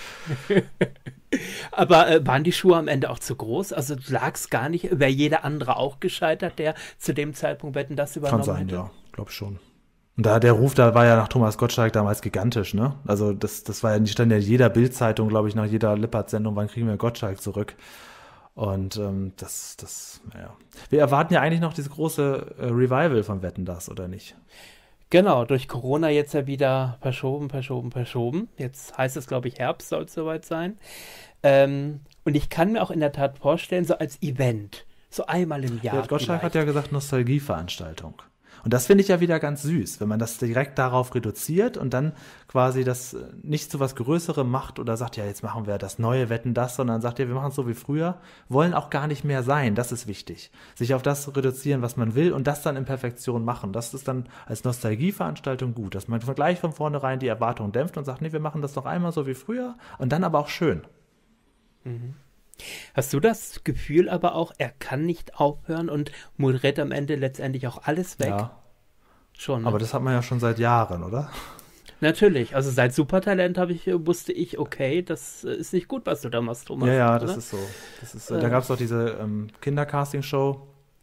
Aber äh, waren die Schuhe am Ende auch zu groß? Also lag es gar nicht, wäre jeder andere auch gescheitert, der zu dem Zeitpunkt Wetten, das übernommen Kann sein, hätte? ja. Glaub schon. Und da der Ruf, da war ja nach Thomas Gottschalk damals gigantisch, ne? Also das, das war ja, die stand ja in jeder Bildzeitung, glaube ich, nach jeder Lippert-Sendung, wann kriegen wir Gottschalk zurück? Und ähm, das, das, naja. Wir erwarten ja eigentlich noch dieses große äh, Revival von Wetten, das, oder nicht? Genau, durch Corona jetzt ja wieder verschoben, verschoben, verschoben. Jetzt heißt es, glaube ich, Herbst soll es soweit sein. Ähm, und ich kann mir auch in der Tat vorstellen, so als Event, so einmal im Jahr. Ja, Gottschalk vielleicht. hat ja gesagt, Nostalgieveranstaltung. Und das finde ich ja wieder ganz süß, wenn man das direkt darauf reduziert und dann quasi das nicht zu was Größerem macht oder sagt, ja, jetzt machen wir das neue Wetten, das, sondern sagt, ja, wir machen es so wie früher, wollen auch gar nicht mehr sein, das ist wichtig. Sich auf das reduzieren, was man will und das dann in Perfektion machen. Das ist dann als Nostalgieveranstaltung gut, dass man gleich von vornherein die Erwartungen dämpft und sagt, nee, wir machen das doch einmal so wie früher und dann aber auch schön. Mhm. Hast du das Gefühl aber auch, er kann nicht aufhören und moderiert am Ende letztendlich auch alles weg? Ja, Schon. Ne? aber das hat man ja schon seit Jahren, oder? Natürlich. Also seit Supertalent habe ich, wusste ich, okay, das ist nicht gut, was du da machst, Thomas. Ja, ja, oder? das ist so. Das ist, äh, da gab es doch diese ähm, Kinder-Casting-Show.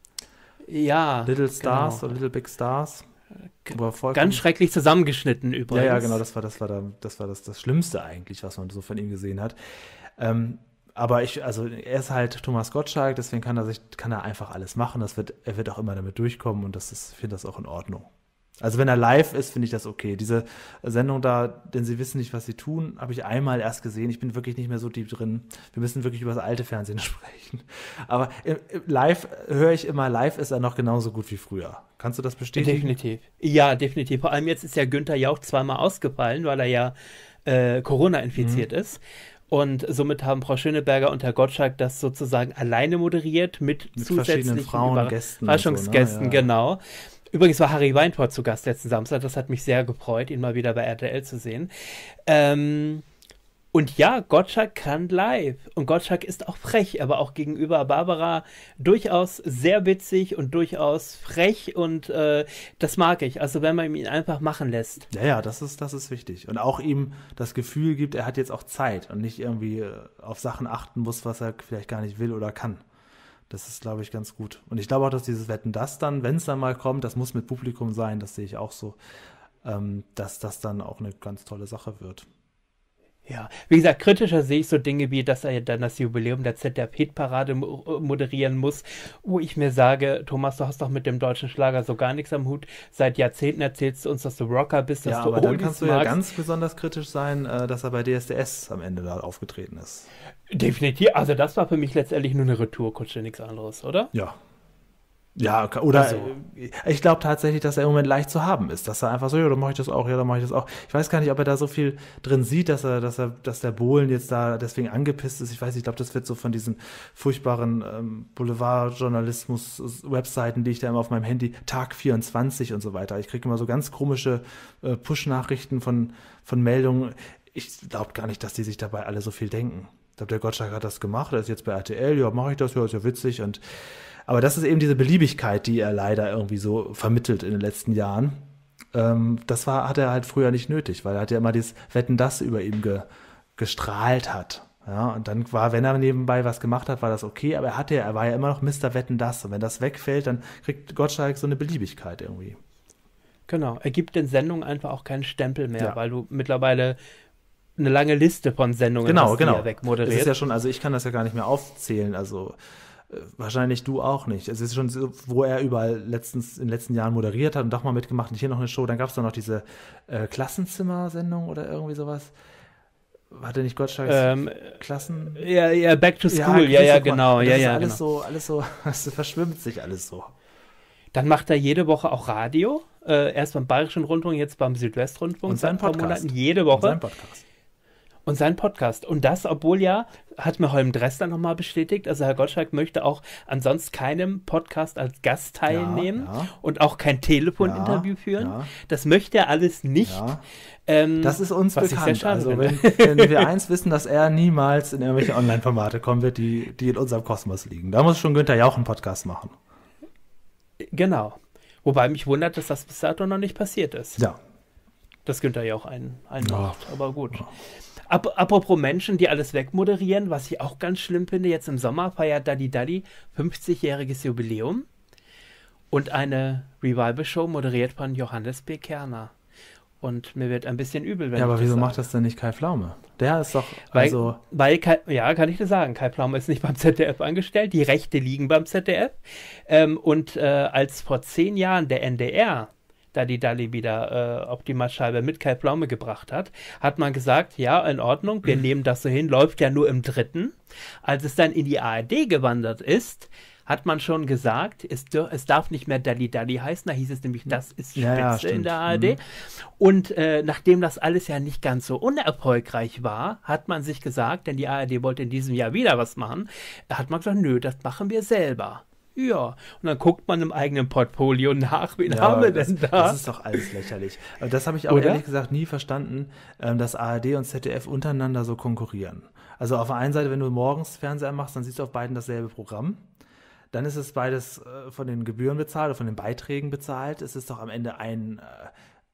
Ja. Little Stars genau. oder Little Big Stars. Wo er vollkommen- Ganz schrecklich zusammengeschnitten Ja, übrigens. ja, genau, das war das war da, das war das, das Schlimmste eigentlich, was man so von ihm gesehen hat. Ähm, aber ich, also er ist halt Thomas Gottschalk, deswegen kann er sich, kann er einfach alles machen. Das wird, er wird auch immer damit durchkommen und das ist, ich finde das auch in Ordnung. Also wenn er live ist, finde ich das okay. Diese Sendung da, denn sie wissen nicht, was sie tun, habe ich einmal erst gesehen. Ich bin wirklich nicht mehr so deep drin. Wir müssen wirklich über das alte Fernsehen sprechen. Aber im, im live höre ich immer, live ist er noch genauso gut wie früher. Kannst du das bestätigen? Definitiv. Ja, definitiv. Vor allem jetzt ist ja Günther Jauch zweimal ausgefallen, weil er ja äh, Corona infiziert mhm. ist. Und somit haben Frau Schöneberger und Herr Gottschalk das sozusagen alleine moderiert mit, Mit zusätzlichen verschiedenen Frauen, Gästen. Überraschungsgästen, So, ne? Ja. genau. Übrigens war Harry Weintraub zu Gast letzten Samstag. Das hat mich sehr gefreut, ihn mal wieder bei R T L zu sehen. Ähm, und ja, Gottschalk kann live. Und Gottschalk ist auch frech, aber auch gegenüber Barbara durchaus sehr witzig und durchaus frech. Und äh, das mag ich. Also wenn man ihn einfach machen lässt. Ja, ja, das ist, das ist wichtig. Und auch ihm das Gefühl gibt, er hat jetzt auch Zeit und nicht irgendwie äh, auf Sachen achten muss, was er vielleicht gar nicht will oder kann. Das ist, glaube ich, ganz gut. Und ich glaube auch, dass dieses Wetten, das dann, wenn es dann mal kommt, das muss mit Publikum sein, das sehe ich auch so, ähm, dass das dann auch eine ganz tolle Sache wird. Ja, wie gesagt, kritischer sehe ich so Dinge wie, dass er dann das Jubiläum der Z D F-Hitparade mo- moderieren muss, wo ich mir sage, Thomas, du hast doch mit dem deutschen Schlager so gar nichts am Hut. Seit Jahrzehnten erzählst du uns, dass du Rocker bist, dass Ja, du aber dann Oldies kannst du ja magst. ganz besonders kritisch sein, äh, dass er bei D S D S am Ende da aufgetreten ist. Definitiv, also das war für mich letztendlich nur eine Retourkutsche, nichts anderes, oder? Ja. Ja, oder Also. äh, ich glaube tatsächlich, dass er im Moment leicht zu haben ist, dass er einfach so, ja, dann mache ich das auch, ja, dann mache ich das auch. Ich weiß gar nicht, ob er da so viel drin sieht, dass er, dass er, dass der Bohlen jetzt da deswegen angepisst ist. Ich weiß nicht, ich glaube, das wird so von diesen furchtbaren ähm, Boulevardjournalismus-Webseiten, die ich da immer auf meinem Handy, Tag vierundzwanzig und so weiter. Ich kriege immer so ganz komische äh, Push-Nachrichten von, von Meldungen. Ich glaube gar nicht, dass die sich dabei alle so viel denken. Ich glaube, der Gottschalk hat das gemacht, er ist jetzt bei R T L, ja, mache ich das, ja, ist ja witzig. Und aber das ist eben diese Beliebigkeit, die er leider irgendwie so vermittelt in den letzten Jahren. Ähm, das war, hat er halt früher nicht nötig, weil er hat ja immer dieses Wetten, das über ihm ge, gestrahlt hat. Ja, und dann war, wenn er nebenbei was gemacht hat, war das okay, aber er hatte ja, er war ja immer noch Mister Wetten, das. Und wenn das wegfällt, dann kriegt Gottschalk so eine Beliebigkeit irgendwie. Genau, er gibt den Sendungen einfach auch keinen Stempel mehr, Ja. weil du mittlerweile eine lange Liste von Sendungen Genau, hast, genau. die er wegmoderiert. Es ist ja schon, also ich kann das ja gar nicht mehr aufzählen, also äh, wahrscheinlich du auch nicht. Es ist schon so, wo er überall letztens, in den letzten Jahren moderiert hat und doch mal mitgemacht und hier noch eine Show, dann gab es doch noch diese äh, Klassenzimmer-Sendung oder irgendwie sowas. Hatte nicht Gottschalks Ähm, Klassen? ja, ja, Back to School, ja, ja, guck mal, genau, und ja, das ist ja, alles genau. so, alles so, es verschwimmt sich alles so. Dann macht er jede Woche auch Radio, äh, erst beim Bayerischen Rundfunk, jetzt beim Südwestrundfunk. Und seinen seit ein paar Podcast. Monaten, jede Und Woche. sein Podcast. Und sein Podcast. Und das, obwohl ja, hat mir Holm Dressler nochmal bestätigt, also Herr Gottschalk möchte auch ansonsten keinem Podcast als Gast teilnehmen Ja, ja. und auch kein Telefoninterview Ja, führen. ja. Das möchte er alles nicht. Ja. Ähm, Das ist uns was ich sehr bekannt. schade Also finde. wenn, wenn wir eins wissen, dass er niemals in irgendwelche Online-Formate kommen wird, die, die in unserem Kosmos liegen. Da muss schon Günther Jauch einen Podcast machen. Genau. Wobei mich wundert, dass das bis dato noch nicht passiert ist. Ja. Dass Günther Jauch einen, einen Ja. macht. Aber gut. Ap apropos Menschen, die alles wegmoderieren, was ich auch ganz schlimm finde, jetzt im Sommer feiert Daddy Daddy fünfzigjähriges Jubiläum und eine Revival-Show moderiert von Johannes B. Kerner. Und mir wird ein bisschen übel, wenn Ja, aber ich wieso das macht sage. das denn nicht Kai Pflaume? Der ist doch, Weil, also, weil Kai, ja, kann ich dir sagen, Kai Pflaume ist nicht beim Z D F angestellt, die Rechte liegen beim Z D F. Ähm, und äh, als vor zehn Jahren der N D R Daddy Daddy wieder äh, auf die Mattscheibe mit Kai Pflaume gebracht hat, hat man gesagt, ja, in Ordnung, wir nehmen das so hin, läuft ja nur im dritten. Als es dann in die A R D gewandert ist, hat man schon gesagt, es, dür- es darf nicht mehr Daddy Daddy heißen, da hieß es nämlich, das ist Spitze Ja, ja, in stimmt. der A R D. Mhm. Und äh, nachdem das alles ja nicht ganz so unerfolgreich war, hat man sich gesagt, denn die A R D wollte in diesem Jahr wieder was machen, hat man gesagt, nö, das machen wir selber. Ja, und dann guckt man im eigenen Portfolio nach, wen ja, haben wir das, denn da? das ist doch alles lächerlich. Aber das habe ich auch Oder? ehrlich gesagt nie verstanden, ähm, dass A R D und Z D F untereinander so konkurrieren. Also auf der einen Seite, wenn du morgens Fernseher machst, dann siehst du auf beiden dasselbe Programm. Dann ist es beides äh, von den Gebühren bezahlt oder von den Beiträgen bezahlt. Es ist doch am Ende ein,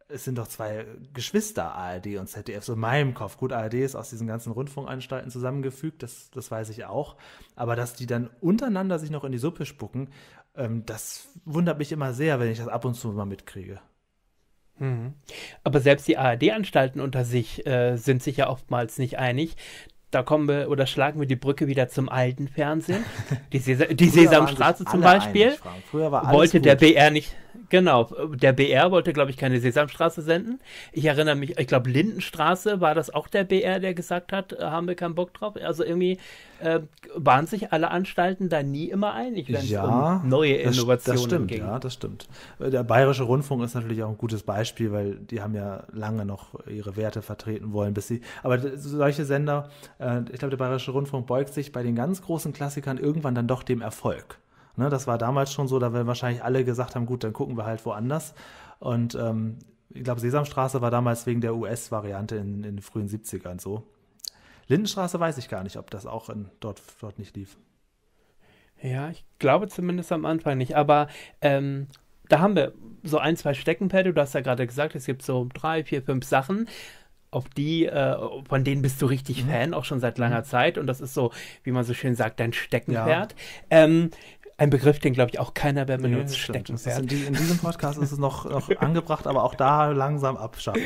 es sind doch zwei Geschwister, A R D und Z D F, so in meinem Kopf. Gut, A R D ist aus diesen ganzen Rundfunkanstalten zusammengefügt, das, das weiß ich auch. Aber dass die dann untereinander sich noch in die Suppe spucken, ähm, das wundert mich immer sehr, wenn ich das ab und zu mal mitkriege. Mhm. Aber selbst die A R D-Anstalten unter sich äh, sind sich ja oftmals nicht einig. Da kommen wir oder schlagen wir die Brücke wieder zum alten Fernsehen. Die, Sesa die Sesamstraße zum Beispiel. Einig, Früher war alles wollte gut. der B R nicht, genau, der B R wollte, glaube ich, keine Sesamstraße senden. Ich erinnere mich, ich glaube, Lindenstraße war das auch der B R, der gesagt hat, äh, haben wir keinen Bock drauf. Also irgendwie äh, waren sich alle Anstalten da nie immer einig, wenn es Ja, um neue das, Innovationen das stimmt, ging. ja, das stimmt. Der Bayerische Rundfunk ist natürlich auch ein gutes Beispiel, weil die haben ja lange noch ihre Werte vertreten wollen, bis sie, aber solche Sender, äh, ich glaube, der Bayerische Rundfunk beugt sich bei den ganz großen Klassikern irgendwann dann doch dem Erfolg. Ne, das war damals schon so, da wir wahrscheinlich alle gesagt haben, gut, dann gucken wir halt woanders. Und ähm, ich glaube, Sesamstraße war damals wegen der U S-Variante in, in den frühen siebzigern so. Lindenstraße weiß ich gar nicht, ob das auch in, dort, dort nicht lief. Ja, ich glaube zumindest am Anfang nicht. Aber ähm, da haben wir so ein, zwei Steckenpferde. Du hast ja gerade gesagt, es gibt so drei, vier, fünf Sachen, auf die, äh, von denen bist du richtig mhm. Fan, auch schon seit langer mhm. Zeit. Und das ist so, wie man so schön sagt, dein Steckenpferd. Ja. Ähm, ein Begriff, den, glaube ich, auch keiner mehr benutzt, nee, Steckenpferd. In, die, in diesem Podcast ist es noch, noch angebracht, aber auch da langsam abschaffen.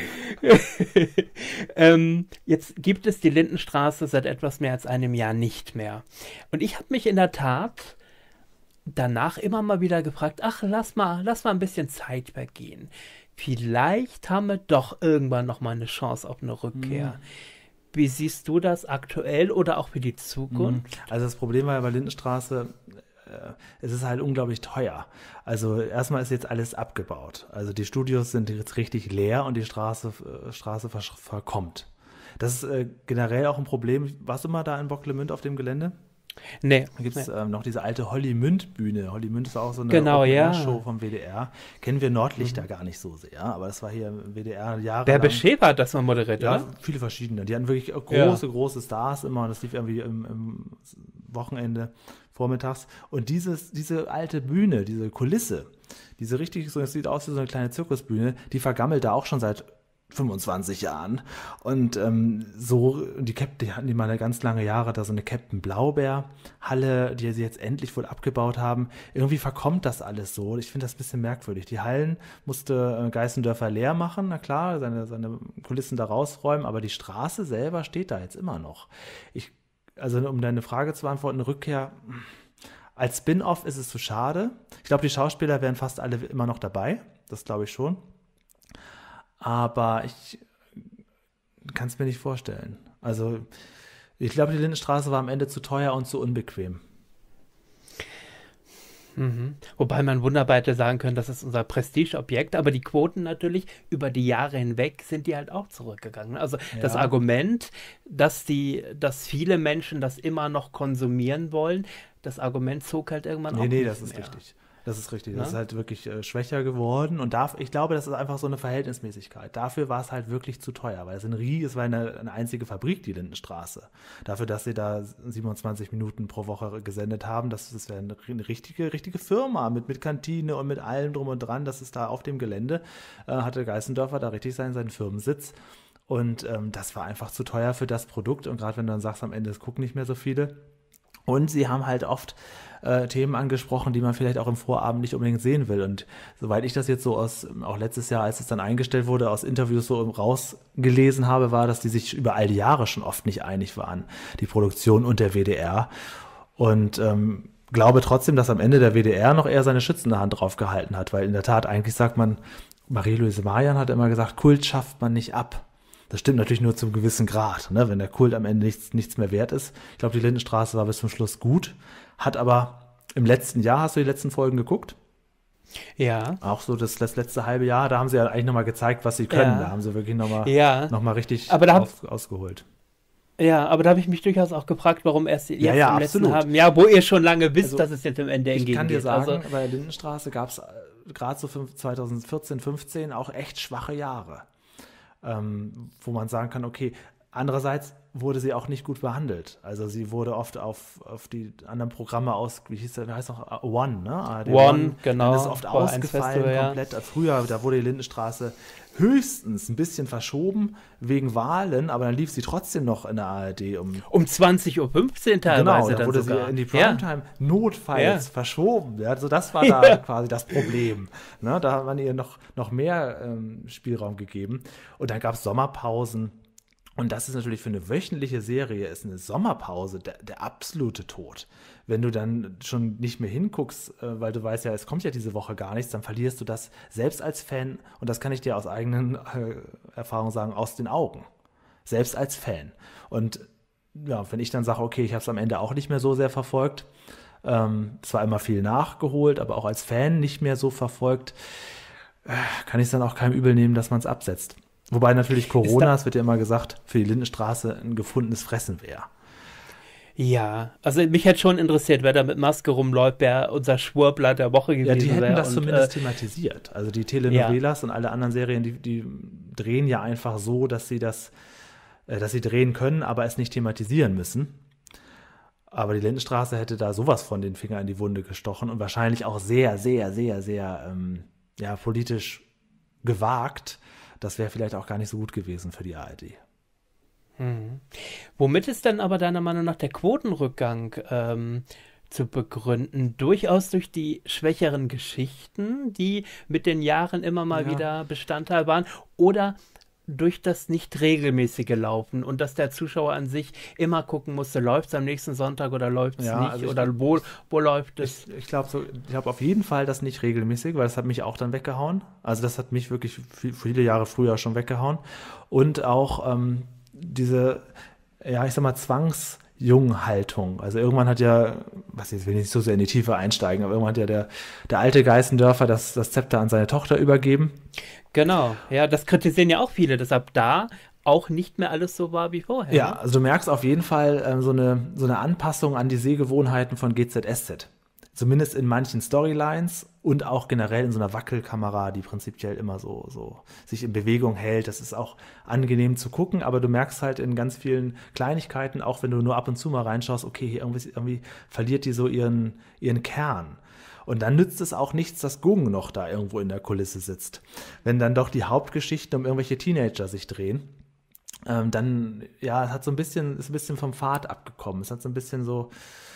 ähm, jetzt gibt es die Lindenstraße seit etwas mehr als einem Jahr nicht mehr. Und ich habe mich in der Tat danach immer mal wieder gefragt, ach, lass mal, lass mal ein bisschen Zeit vergehen. Vielleicht haben wir doch irgendwann noch mal eine Chance auf eine Rückkehr. Mhm. Wie siehst du das aktuell oder auch für die Zukunft? Also das Problem war ja bei Lindenstraße, es ist halt unglaublich teuer. Also erstmal ist jetzt alles abgebaut. Also die Studios sind jetzt richtig leer und die Straße, äh, Straße ver verkommt. Das ist äh, generell auch ein Problem. Warst du mal da in Bocklemünd auf dem Gelände? Nee. Da gibt es nee. ähm, noch diese alte Holly-Münd-Bühne. Holly-Münd ist auch so eine genau, ja. Show vom W D R. Kennen wir Nordlichter mhm. gar nicht so sehr, aber das war hier im W D R jahrelang. Bärbe Schäfer hat das mal moderiert, ja, oder? Viele verschiedene. Die hatten wirklich große, ja. große Stars immer und das lief irgendwie im, im Wochenende vormittags. Und dieses, diese alte Bühne, diese Kulisse, diese richtig, so, es sieht aus wie so eine kleine Zirkusbühne, die vergammelt da auch schon seit fünfundzwanzig Jahren. Und ähm, so, die, Cap die hatten die mal ganz lange Jahre, da so eine Captain Blaubeer-Halle, die sie jetzt endlich wohl abgebaut haben. Irgendwie verkommt das alles so. Ich finde das ein bisschen merkwürdig. Die Hallen musste äh, Geißendörfer leer machen, na klar, seine, seine Kulissen da rausräumen, aber die Straße selber steht da jetzt immer noch. Ich, also um deine Frage zu beantworten, eine Rückkehr als Spin-Off ist es zu schade. Ich glaube, die Schauspieler wären fast alle immer noch dabei. Das glaube ich schon. Aber ich kann es mir nicht vorstellen. Also ich glaube, die Lindenstraße war am Ende zu teuer und zu unbequem. Mhm. Wobei man wunderbar hätte sagen können, das ist unser Prestigeobjekt, aber die Quoten natürlich über die Jahre hinweg sind die halt auch zurückgegangen. Also ja. Das Argument, dass die, dass viele Menschen das immer noch konsumieren wollen, das Argument zog halt irgendwann nee, auch nee, nicht das ist mehr. richtig. Das ist richtig. Ja? Das ist halt wirklich äh, schwächer geworden. Und darf, ich glaube, das ist einfach so eine Verhältnismäßigkeit. Dafür war es halt wirklich zu teuer, weil es in Rie, es war eine, eine einzige Fabrik, die Lindenstraße. Dafür, dass sie da siebenundzwanzig Minuten pro Woche gesendet haben, das, das wäre eine, eine richtige, richtige Firma mit, mit Kantine und mit allem drum und dran. Das ist da auf dem Gelände, äh, hatte Geißendörfer da richtig seinen, seinen Firmensitz. Und ähm, das war einfach zu teuer für das Produkt. Und gerade wenn du dann sagst, am Ende, es gucken nicht mehr so viele. Und sie haben halt oft äh, Themen angesprochen, die man vielleicht auch im Vorabend nicht unbedingt sehen will. Und soweit ich das jetzt so aus, auch letztes Jahr, als es dann eingestellt wurde, aus Interviews so rausgelesen habe, war, dass die sich über all die Jahre schon oft nicht einig waren, die Produktion und der W D R. Und ähm, glaube trotzdem, dass am Ende der W D R noch eher seine schützende Hand drauf gehalten hat, weil in der Tat eigentlich sagt man, Marie-Louise Marian hat immer gesagt, Kult schafft man nicht ab. Das stimmt natürlich nur zum gewissen Grad, ne? Wenn der Kult am Ende nichts, nichts mehr wert ist. Ich glaube, die Lindenstraße war bis zum Schluss gut, hat aber im letzten Jahr, hast du die letzten Folgen geguckt? Ja. Auch so das, das letzte halbe Jahr, da haben sie ja eigentlich nochmal gezeigt, was sie können. Ja. Da haben sie wirklich nochmal ja. noch mal richtig aber da auf, ausgeholt. Ja, aber da habe ich mich durchaus auch gefragt, warum erst jetzt ja, ja, im absolut. letzten haben, ja, wo ihr schon lange wisst, also, dass es jetzt im Ende entgegengeht. Ich kann dir sagen, also, bei der Lindenstraße gab es gerade so zwanzig vierzehn, fünfzehn auch echt schwache Jahre. Ähm, wo man sagen kann, okay, andererseits wurde sie auch nicht gut behandelt. Also sie wurde oft auf, auf die anderen Programme aus, wie hieß das, heißt noch One, ne? A R D One, One, genau. Dann ist oft ausgefallen komplett. Ja. Früher, da wurde die Lindenstraße höchstens ein bisschen verschoben wegen Wahlen, aber dann lief sie trotzdem noch in der A R D um... Um zwanzig Uhr fünfzehn teilweise. Genau, da wurde sogar. sie in die Primetime ja. notfalls ja. verschoben. Ja, also das war da ja. quasi das Problem. Ne, da hat man ihr noch, noch mehr ähm, Spielraum gegeben. Und dann gab es Sommerpausen. Und das ist natürlich für eine wöchentliche Serie, ist eine Sommerpause der, der absolute Tod. Wenn du dann schon nicht mehr hinguckst, äh, weil du weißt ja, es kommt ja diese Woche gar nichts, dann verlierst du das selbst als Fan, und das kann ich dir aus eigenen äh, Erfahrungen sagen, aus den Augen. Selbst als Fan. Und ja, wenn ich dann sage, okay, ich habe es am Ende auch nicht mehr so sehr verfolgt, ähm, zwar immer viel nachgeholt, aber auch als Fan nicht mehr so verfolgt, äh, kann ich es dann auch keinem übel nehmen, dass man es absetzt. Wobei natürlich Corona, es wird ja immer gesagt, für die Lindenstraße ein gefundenes Fressen wäre. Ja, also mich hätte schon interessiert, wer da mit Maske rumläuft, wer unser Schwurbler der Woche gewesen wäre. Ja, die hätten wär. das und, zumindest äh, thematisiert. Also die Telenovelas ja. und alle anderen Serien, die, die drehen ja einfach so, dass sie das, äh, dass sie drehen können, aber es nicht thematisieren müssen. Aber die Lindenstraße hätte da sowas von den Fingern in die Wunde gestochen und wahrscheinlich auch sehr, sehr, sehr, sehr ähm, ja, politisch gewagt. Das wäre vielleicht auch gar nicht so gut gewesen für die A R D. Hm. Womit ist dann aber deiner Meinung nach der Quotenrückgang ähm, zu begründen? Durchaus durch die schwächeren Geschichten, die mit den Jahren immer mal ja. wieder Bestandteil waren, oder durch das nicht regelmäßige Laufen und dass der Zuschauer an sich immer gucken musste, läuft es am nächsten Sonntag oder läuft es ja, nicht, also oder ich, wo, wo läuft es? Ich, ich glaube so, ich glaube auf jeden Fall das nicht regelmäßig, weil das hat mich auch dann weggehauen. Also das hat mich wirklich viele Jahre früher schon weggehauen. Und auch ähm, diese, ja ich sag mal, Zwangsjunghaltung. Also irgendwann hat ja, was jetzt will ich nicht so sehr in die Tiefe einsteigen, aber irgendwann hat ja der, der alte Geißendörfer das, das Zepter an seine Tochter übergeben. Genau, ja, das kritisieren ja auch viele, deshalb da auch nicht mehr alles so war wie vorher. Ja, also du merkst auf jeden Fall ähm, so, eine, so eine Anpassung an die Sehgewohnheiten von G Z S Z. Zumindest in manchen Storylines und auch generell in so einer Wackelkamera, die prinzipiell immer so, so sich in Bewegung hält. Das ist auch angenehm zu gucken, aber du merkst halt in ganz vielen Kleinigkeiten, auch wenn du nur ab und zu mal reinschaust, okay, hier irgendwie, irgendwie verliert die so ihren, ihren Kern. Und dann nützt es auch nichts, dass Gung noch da irgendwo in der Kulisse sitzt. Wenn dann doch die Hauptgeschichten um irgendwelche Teenager sich drehen, ähm, dann, ja, es hat so ein bisschen, ist ein bisschen vom Pfad abgekommen. Es hat so ein bisschen so,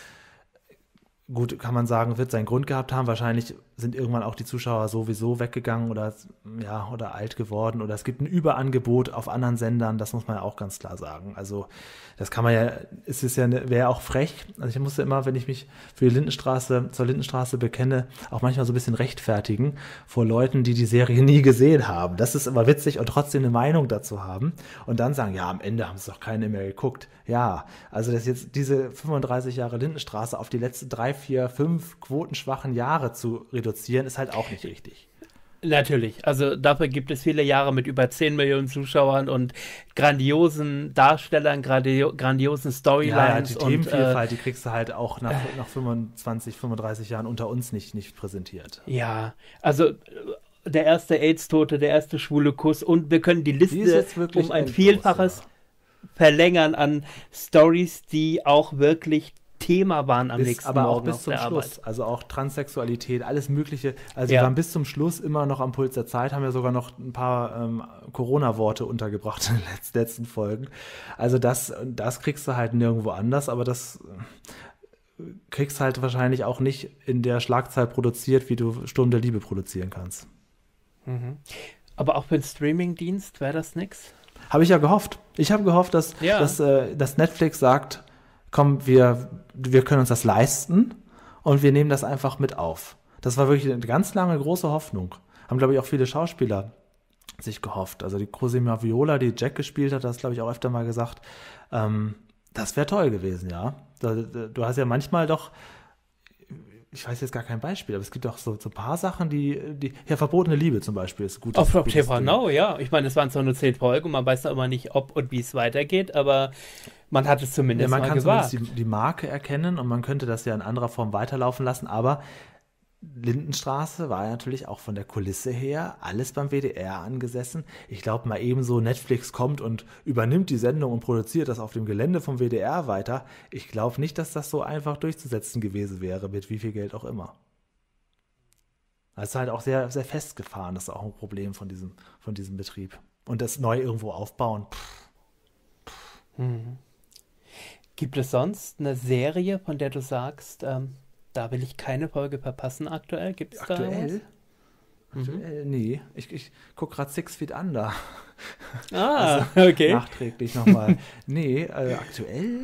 gut, kann man sagen, wird seinen Grund gehabt haben. Wahrscheinlich sind irgendwann auch die Zuschauer sowieso weggegangen oder, ja, oder alt geworden. Oder es gibt ein Überangebot auf anderen Sendern, das muss man ja auch ganz klar sagen. Also das kann man ja, es ist ja, wäre auch frech. Also ich musste immer, wenn ich mich für die Lindenstraße, zur Lindenstraße bekenne, auch manchmal so ein bisschen rechtfertigen vor Leuten, die die Serie nie gesehen haben. Das ist immer witzig und trotzdem eine Meinung dazu haben und dann sagen, ja, am Ende haben es doch keine mehr geguckt. Ja, also das jetzt diese fünfunddreißig Jahre Lindenstraße auf die letzten drei, vier, fünf quotenschwachen Jahre zu reduzieren, ist halt auch nicht richtig. Natürlich, also dafür gibt es viele Jahre mit über zehn Millionen Zuschauern und grandiosen Darstellern, grandio- grandiosen Storylines. Ja, die Themenvielfalt, äh, die kriegst du halt auch nach, nach fünfundzwanzig, fünfunddreißig Jahren unter uns nicht, nicht präsentiert. Ja, also der erste AIDS-Tote, der erste schwule Kuss und wir können die Liste die um ein Vielfaches ja. verlängern an Stories, die auch wirklich Thema waren am bis, nächsten aber Morgen auch bis zum Schluss. Arbeit. Also auch Transsexualität, alles Mögliche. Also ja. wir waren bis zum Schluss immer noch am Puls der Zeit, haben ja sogar noch ein paar ähm, Corona-Worte untergebracht in den letzten, letzten Folgen. Also das, das kriegst du halt nirgendwo anders, aber das kriegst halt wahrscheinlich auch nicht in der Schlagzahl produziert, wie du Sturm der Liebe produzieren kannst. Mhm. Aber auch für den Streaming-Dienst wäre das nix? Habe ich ja gehofft. Ich habe gehofft, dass, ja. dass, äh, dass Netflix sagt, komm, wir, wir können uns das leisten und wir nehmen das einfach mit auf. Das war wirklich eine ganz lange große Hoffnung. Haben, glaube ich, auch viele Schauspieler sich gehofft. Also die Cosima Viola, die Jack gespielt hat, das glaube ich auch öfter mal gesagt. Ähm, das wäre toll gewesen, ja. Du hast ja manchmal doch, ich weiß jetzt gar kein Beispiel, aber es gibt auch so, so ein paar Sachen, die, die, ja, Verbotene Liebe zum Beispiel ist gut. Auf T V Now, ja. Ich meine, es waren zwar nur zehn Folgen und man weiß da immer nicht, ob und wie es weitergeht, aber man hat es zumindest ja, man mal kann gewagt. zumindest die, die Marke erkennen und man könnte das ja in anderer Form weiterlaufen lassen, aber Lindenstraße war natürlich auch von der Kulisse her alles beim W D R angesessen. Ich glaube mal ebenso, Netflix kommt und übernimmt die Sendung und produziert das auf dem Gelände vom W D R weiter. Ich glaube nicht, dass das so einfach durchzusetzen gewesen wäre, mit wie viel Geld auch immer. Das ist halt auch sehr, sehr festgefahren, das ist auch ein Problem von diesem, von diesem Betrieb. Und das neu irgendwo aufbauen, pff, pff. Mhm. Gibt es sonst eine Serie, von der du sagst, ähm, da will ich keine Folge verpassen aktuell? Gibt es da Aktuell? was? Aktuell? Mhm. Nee, ich, ich gucke gerade Six Feet Under. Ah, also, okay. Nachträglich nochmal. Nee, äh, aktuell?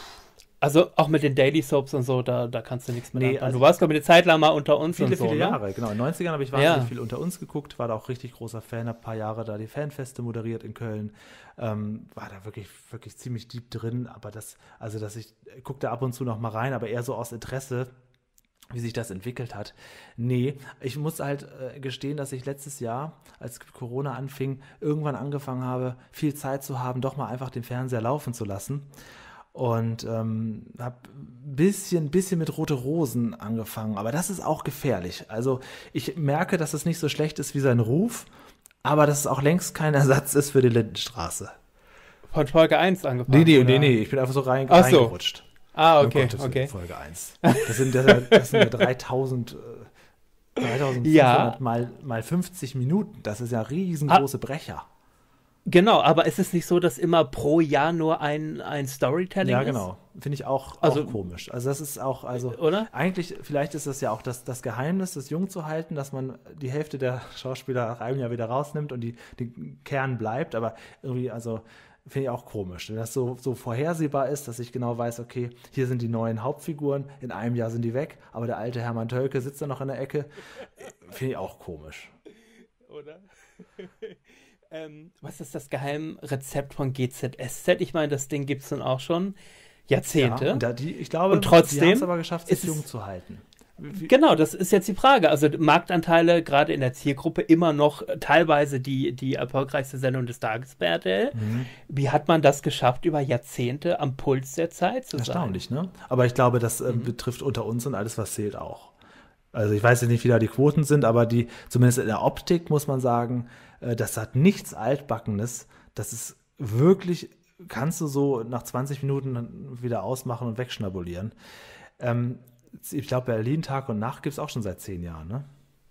Also auch mit den Daily Soaps und so, da, da kannst du nichts mehr Nee, anfangen. also Du warst, glaube ich, eine Zeit lang mal unter uns Viele, und so, viele ne? Jahre, genau. In den neunzigern habe ich wahnsinnig Ja. viel unter uns geguckt, war da auch richtig großer Fan, habe ein paar Jahre da die Fanfeste moderiert in Köln, ähm, war da wirklich, wirklich ziemlich deep drin, aber das, also dass ich, gucke da ab und zu noch mal rein, aber eher so aus Interesse, wie sich das entwickelt hat. Nee, ich muss halt äh, gestehen, dass ich letztes Jahr, als Corona anfing, irgendwann angefangen habe, viel Zeit zu haben, doch mal einfach den Fernseher laufen zu lassen. Und ähm, habe ein bisschen, bisschen mit Rote Rosen angefangen, aber das ist auch gefährlich. Also ich merke, dass es nicht so schlecht ist wie sein Ruf, aber dass es auch längst kein Ersatz ist für die Lindenstraße. Von Folge eins angefangen? Nee, nee, oder? nee, nee, ich bin einfach so rein, Ach so. reingerutscht. Ah, Oh okay, Gott, das okay. ist Folge eins. Das sind, das, das sind ja dreitausend, äh, dreitausendfünfhundert Ja. mal, mal fünfzig Minuten. Das ist ja riesengroße Brecher. Genau, aber ist es nicht so, dass immer pro Jahr nur ein, ein Storytelling Ja, ist? genau. Finde ich auch, Also- auch komisch. Also das ist auch, also Oder? eigentlich, vielleicht ist das ja auch das, das Geheimnis, das jung zu halten, dass man die Hälfte der Schauspieler nach einem Jahr wieder rausnimmt und die, die Kern bleibt, aber irgendwie, also finde ich auch komisch, wenn das so, so vorhersehbar ist, dass ich genau weiß, okay, hier sind die neuen Hauptfiguren, in einem Jahr sind die weg, aber der alte Hermann Tölke sitzt da noch in der Ecke. Finde ich auch komisch. Oder? ähm, was ist das Geheimrezept von G Z S Z? Ich meine, das Ding gibt es nun auch schon Jahrzehnte. Ja, und da die, ich glaube, Und trotzdem die haben es aber geschafft, sich ist es- jung zu halten. Wie- Genau, das ist jetzt die Frage. Also Marktanteile gerade in der Zielgruppe immer noch teilweise die, die erfolgreichste Sendung des Tages bei R T L. Mhm. Wie hat man das geschafft, über Jahrzehnte am Puls der Zeit zu sein? Erstaunlich, ne? Aber ich glaube, das ähm, betrifft unter uns und alles, was zählt, auch. Also ich weiß jetzt nicht, wie da die Quoten sind, aber die, zumindest in der Optik muss man sagen, äh, das hat nichts Altbackenes. Das ist wirklich, kannst du so nach zwanzig Minuten wieder ausmachen und wegschnabulieren. Ähm, ich glaube, Berlin Tag und Nacht gibt es auch schon seit zehn Jahren, ne?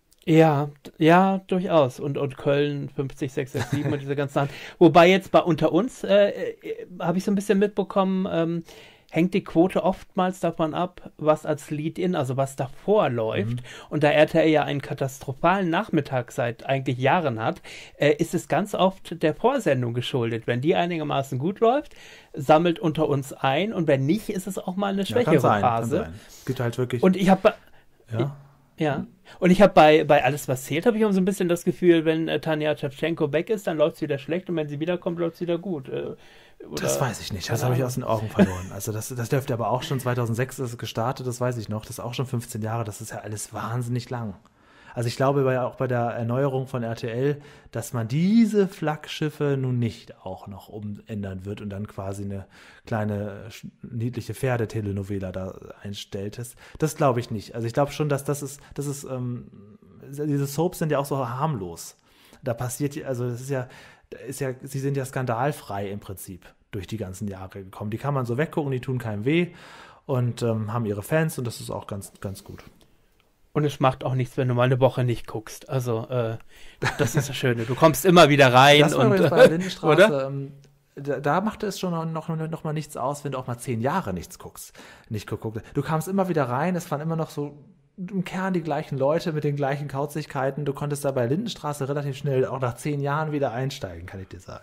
Ja, d- ja, durchaus. Und, und Köln fünfzig, sechs, sechs, sieben und diese ganzen Sachen. Wobei jetzt bei unter uns, äh, äh, habe ich so ein bisschen mitbekommen, ähm, hängt die Quote oftmals davon ab, was als Lead-In, also was davor läuft. Und da R T L ja einen katastrophalen Nachmittag seit eigentlich Jahren hat, äh, ist es ganz oft der Vorsendung geschuldet. Wenn die einigermaßen gut läuft, sammelt unter uns ein. Und wenn nicht, ist es auch mal eine Ja, kann schwächere sein, kann Phase. sein. Es gibt halt wirklich, Und ich habe ja. ja, und ich habe bei, bei Alles, was zählt, habe ich auch so ein bisschen das Gefühl, wenn äh, Tanja Schewtschenko weg ist, dann läuft es wieder schlecht und wenn sie wiederkommt, läuft es wieder gut. Äh, oder, Das weiß ich nicht, das keine habe ich Ahnung. aus den Augen verloren. Also das, das dürfte aber auch schon zweitausendsechs ist es gestartet, das weiß ich noch. Das ist auch schon fünfzehn Jahre, das ist ja alles wahnsinnig lang. Also ich glaube bei, auch bei der Erneuerung von R T L, dass man diese Flaggschiffe nun nicht auch noch umändern wird und dann quasi eine kleine sch- niedliche Pferdetelenovela da einstellt. Das, das glaube ich nicht. Also ich glaube schon, dass das ist, das ist, ähm, diese Soaps sind ja auch so harmlos. Da passiert, ja- also das ist ja, ist ja, sie sind ja skandalfrei im Prinzip durch die ganzen Jahre gekommen. Die kann man so weggucken, die tun keinem weh und ähm, haben ihre Fans und das ist auch ganz, ganz gut. Und es macht auch nichts, wenn du mal eine Woche nicht guckst. Also, äh, das ist das Schöne. Du kommst immer wieder rein. Das war und, übrigens bei der Lindenstraße, oder? ähm, da, da machte es schon noch, noch, noch mal nichts aus, wenn du auch mal zehn Jahre nichts guckst. Nicht geguckt. Du kamst immer wieder rein, es waren immer noch so im Kern die gleichen Leute mit den gleichen Kauzigkeiten. Du konntest da bei Lindenstraße relativ schnell auch nach zehn Jahren wieder einsteigen, kann ich dir sagen.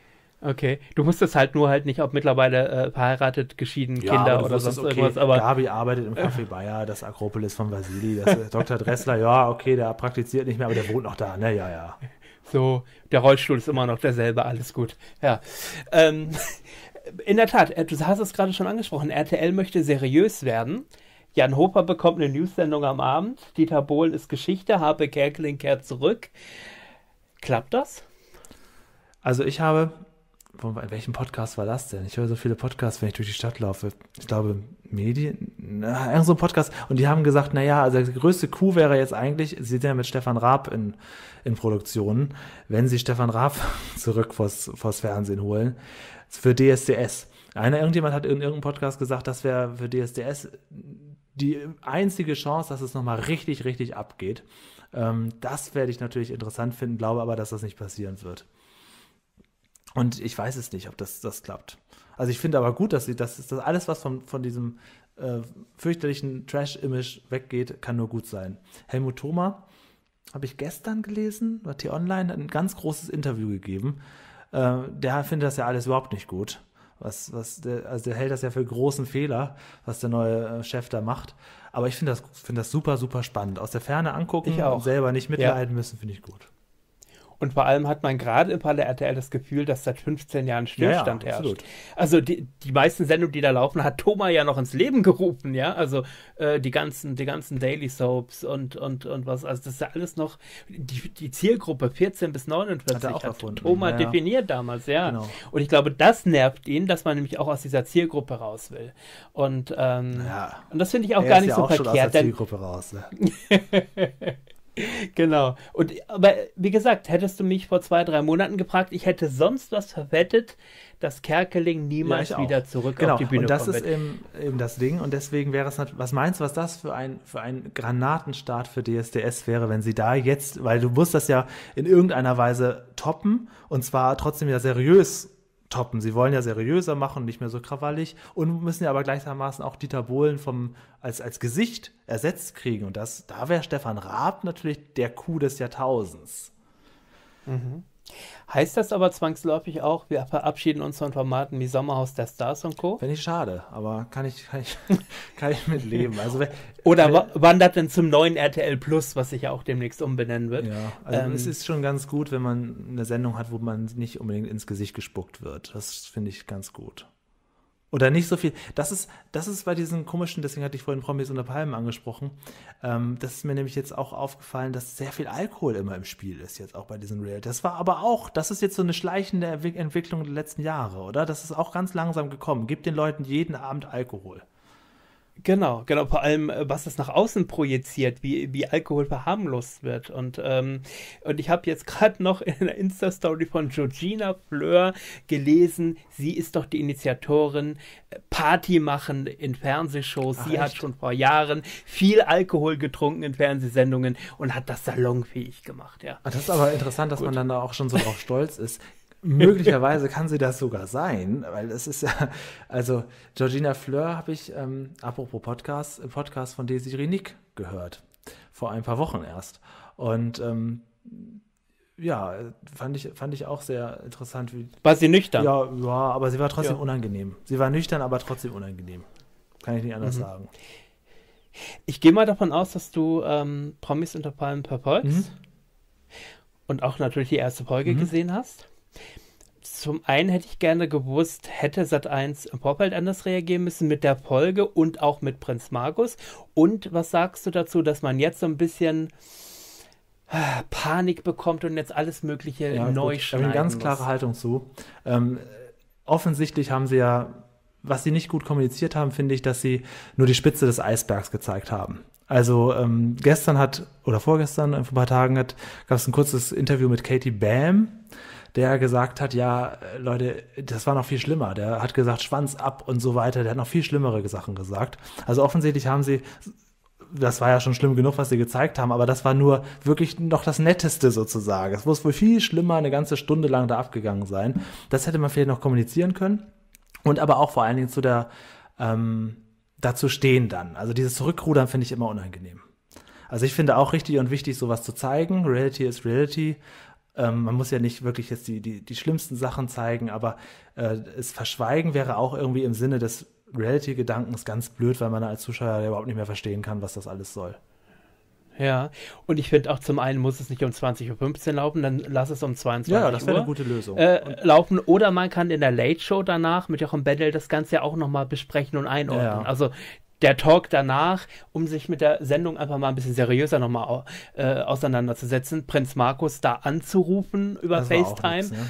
Okay. Du musstest halt nur halt nicht, ob mittlerweile äh, verheiratet, geschieden, Ja, Kinder aber du oder wusstest, sonst okay, irgendwas. Aber Gabi arbeitet im Café Bayer, das Akropolis von Vasili, das äh, Doktor Dressler, ja, okay, der praktiziert nicht mehr, aber der wohnt noch da, ne, ja, ja. so, der Rollstuhl ist immer noch derselbe, alles gut. Ja. Ähm, in der Tat, äh, du hast es gerade schon angesprochen, R T L möchte seriös werden. Jan Hofer bekommt eine News-Sendung am Abend. Dieter Bohlen ist Geschichte. Harpe Kerkeling kehrt zurück. Klappt das? Also ich habe in welchem Podcast war das denn? Ich höre so viele Podcasts, wenn ich durch die Stadt laufe. Ich glaube, Medien, na, irgend so ein Podcast. Und die haben gesagt, naja, also der größte Coup wäre jetzt eigentlich, sie sind ja mit Stefan Raab in, in Produktionen, wenn sie Stefan Raab zurück vors, vors Fernsehen holen, für D S D S. Einer, irgendjemand hat in irgendeinem Podcast gesagt, das wäre für D S D S die einzige Chance, dass es nochmal richtig, richtig abgeht. Ähm, das werde ich natürlich interessant finden, glaube aber, dass das nicht passieren wird. Und ich weiß es nicht, ob das, das klappt. Also ich finde aber gut, dass sie, das ist das alles, was von, von diesem äh, fürchterlichen Trash-Image weggeht, kann nur gut sein. Helmut Thoma, habe ich gestern gelesen, bei T-Online, hat ein ganz großes Interview gegeben. Äh, der findet das ja alles überhaupt nicht gut. Was, was der, also der hält das ja für einen großen Fehler, was der neue äh, Chef da macht. Aber ich finde das, find das super, super spannend. Aus der Ferne angucken Ich auch. und selber nicht mitleiden Ja. müssen, finde ich gut. Und vor allem hat man gerade im Fall der R T L das Gefühl, dass seit fünfzehn Jahren Stillstand Ja, ja, herrscht. absolut. Also die, die meisten Sendungen, die da laufen, hat Thomas ja noch ins Leben gerufen, ja. Also äh, die ganzen, die ganzen Daily Soaps und, und, und was, also das ist ja alles noch, die, die Zielgruppe vierzehn bis neunundvierzig Hat er auch hat erfunden. Thomas Ja, ja. definiert damals, ja. Genau. Und ich glaube, das nervt ihn, dass man nämlich auch aus dieser Zielgruppe raus will. Und, ähm, Ja. und das finde ich auch Er gar ist nicht ja so auch schon aus der verkehrt, denn Zielgruppe raus. Ne? genau. Und aber wie gesagt, hättest du mich vor zwei, drei Monaten gefragt, ich hätte sonst was verwettet, dass Kerkeling niemals Ja, ich auch. wieder zurück Genau. auf die Bühne und das kommen ist wird. eben, eben das Ding. Und deswegen wäre es natürlich, was meinst du, was das für ein, für ein Granatenstart für D S D S wäre, wenn sie da jetzt, weil du musst das ja in irgendeiner Weise toppen und zwar trotzdem ja seriös toppen. Sie wollen ja seriöser machen, nicht mehr so krawallig und müssen ja aber gleichermaßen auch Dieter Bohlen vom, als, als Gesicht ersetzt kriegen. Und das, da wäre Stefan Raab natürlich der Coup des Jahrtausends. Heißt das aber zwangsläufig auch, wir verabschieden uns von Formaten wie Sommerhaus der Stars und Co.? Fände ich schade, aber kann ich, kann ich, kann ich mit leben. Also, wenn- Oder wenn- wa- wandert denn zum neuen R T L Plus, was sich ja auch demnächst umbenennen wird? Ja, also Ähm, es ist schon ganz gut, wenn man eine Sendung hat, wo man nicht unbedingt ins Gesicht gespuckt wird. Das finde ich ganz gut. Oder nicht so viel. Das ist, das ist bei diesen komischen, deswegen hatte ich vorhin Promis unter Palmen angesprochen. Ähm, das ist mir nämlich jetzt auch aufgefallen, dass sehr viel Alkohol immer im Spiel ist, jetzt auch bei diesen Real. Das war aber auch, das ist jetzt so eine schleichende Entwick- Entwicklung der letzten Jahre, oder? Das ist auch ganz langsam gekommen. Gibt den Leuten jeden Abend Alkohol. Genau, genau, vor allem, äh, was es nach außen projiziert, wie, wie Alkohol verharmlost wird. Und, ähm, und ich habe jetzt gerade noch in einer Insta-Story von Georgina Fleur gelesen, sie ist doch die Initiatorin, äh, Party machen in Fernsehshows. Ach, sie hat echt? schon vor Jahren viel Alkohol getrunken in Fernsehsendungen und hat das salonfähig gemacht, ja. Ah, das ist aber interessant, dass man dann da auch schon so drauf stolz ist. Möglicherweise kann sie das sogar sein, weil es ist ja, also Georgina Fleur habe ich, ähm, apropos Podcast, im Podcast von Desiree Nick gehört, vor ein paar Wochen erst. Und ähm, ja, fand ich, fand ich auch sehr interessant. Wie, War sie nüchtern? ja, ja, aber sie war trotzdem Ja. unangenehm. Sie war nüchtern, aber trotzdem unangenehm. Kann ich nicht anders sagen. Ich gehe mal davon aus, dass du ähm, Promis unter Palmen verfolgst Mhm. und auch natürlich die erste Folge Mhm. gesehen hast. Zum einen hätte ich gerne gewusst, hätte Sat eins im Vorfeld anders reagieren müssen mit der Folge und auch mit Prinz Markus. Und was sagst du dazu, dass man jetzt so ein bisschen ah, Panik bekommt und jetzt alles Mögliche Ja, neu gut. Ich habe schneiden eine ganz muss? klare Haltung zu. Ähm, offensichtlich haben sie ja, was sie nicht gut kommuniziert haben, finde ich, dass sie nur die Spitze des Eisbergs gezeigt haben. Also ähm, gestern hat, oder vorgestern, vor ein paar Tagen hat, gab es ein kurzes Interview mit Katie Bam, der gesagt hat, ja, äh, Leute, das war noch viel schlimmer. Der hat gesagt, Schwanz ab und so weiter. Der hat noch viel schlimmere Sachen gesagt. Also offensichtlich haben sie, das war ja schon schlimm genug, was sie gezeigt haben, aber das war nur wirklich noch das Netteste sozusagen. Es muss wohl viel schlimmer eine ganze Stunde lang da abgegangen sein. Das hätte man vielleicht noch kommunizieren können. Und aber auch vor allen Dingen zu der, ähm, dazu stehen dann. Also dieses Zurückrudern finde ich immer unangenehm. Also ich finde auch richtig und wichtig, sowas zu zeigen. Reality is Reality. Ähm, man muss ja nicht wirklich jetzt die, die, die schlimmsten Sachen zeigen, aber äh, es verschweigen wäre auch irgendwie im Sinne des Reality-Gedankens ganz blöd, weil man als Zuschauer ja überhaupt nicht mehr verstehen kann, was das alles soll. Ja, und ich finde auch zum einen muss es nicht um zwanzig Uhr fünfzehn laufen, dann lass es um zweiundzwanzig Uhr Ja, das wäre eine gute Lösung. äh, laufen. Oder man kann in der Late Show danach mit Jochen Bendel das Ganze ja auch nochmal besprechen und einordnen. Ja. Also der Talk danach, um sich mit der Sendung einfach mal ein bisschen seriöser nochmal äh, auseinanderzusetzen, Prinz Markus da anzurufen über Das war auch FaceTime. nix, ne?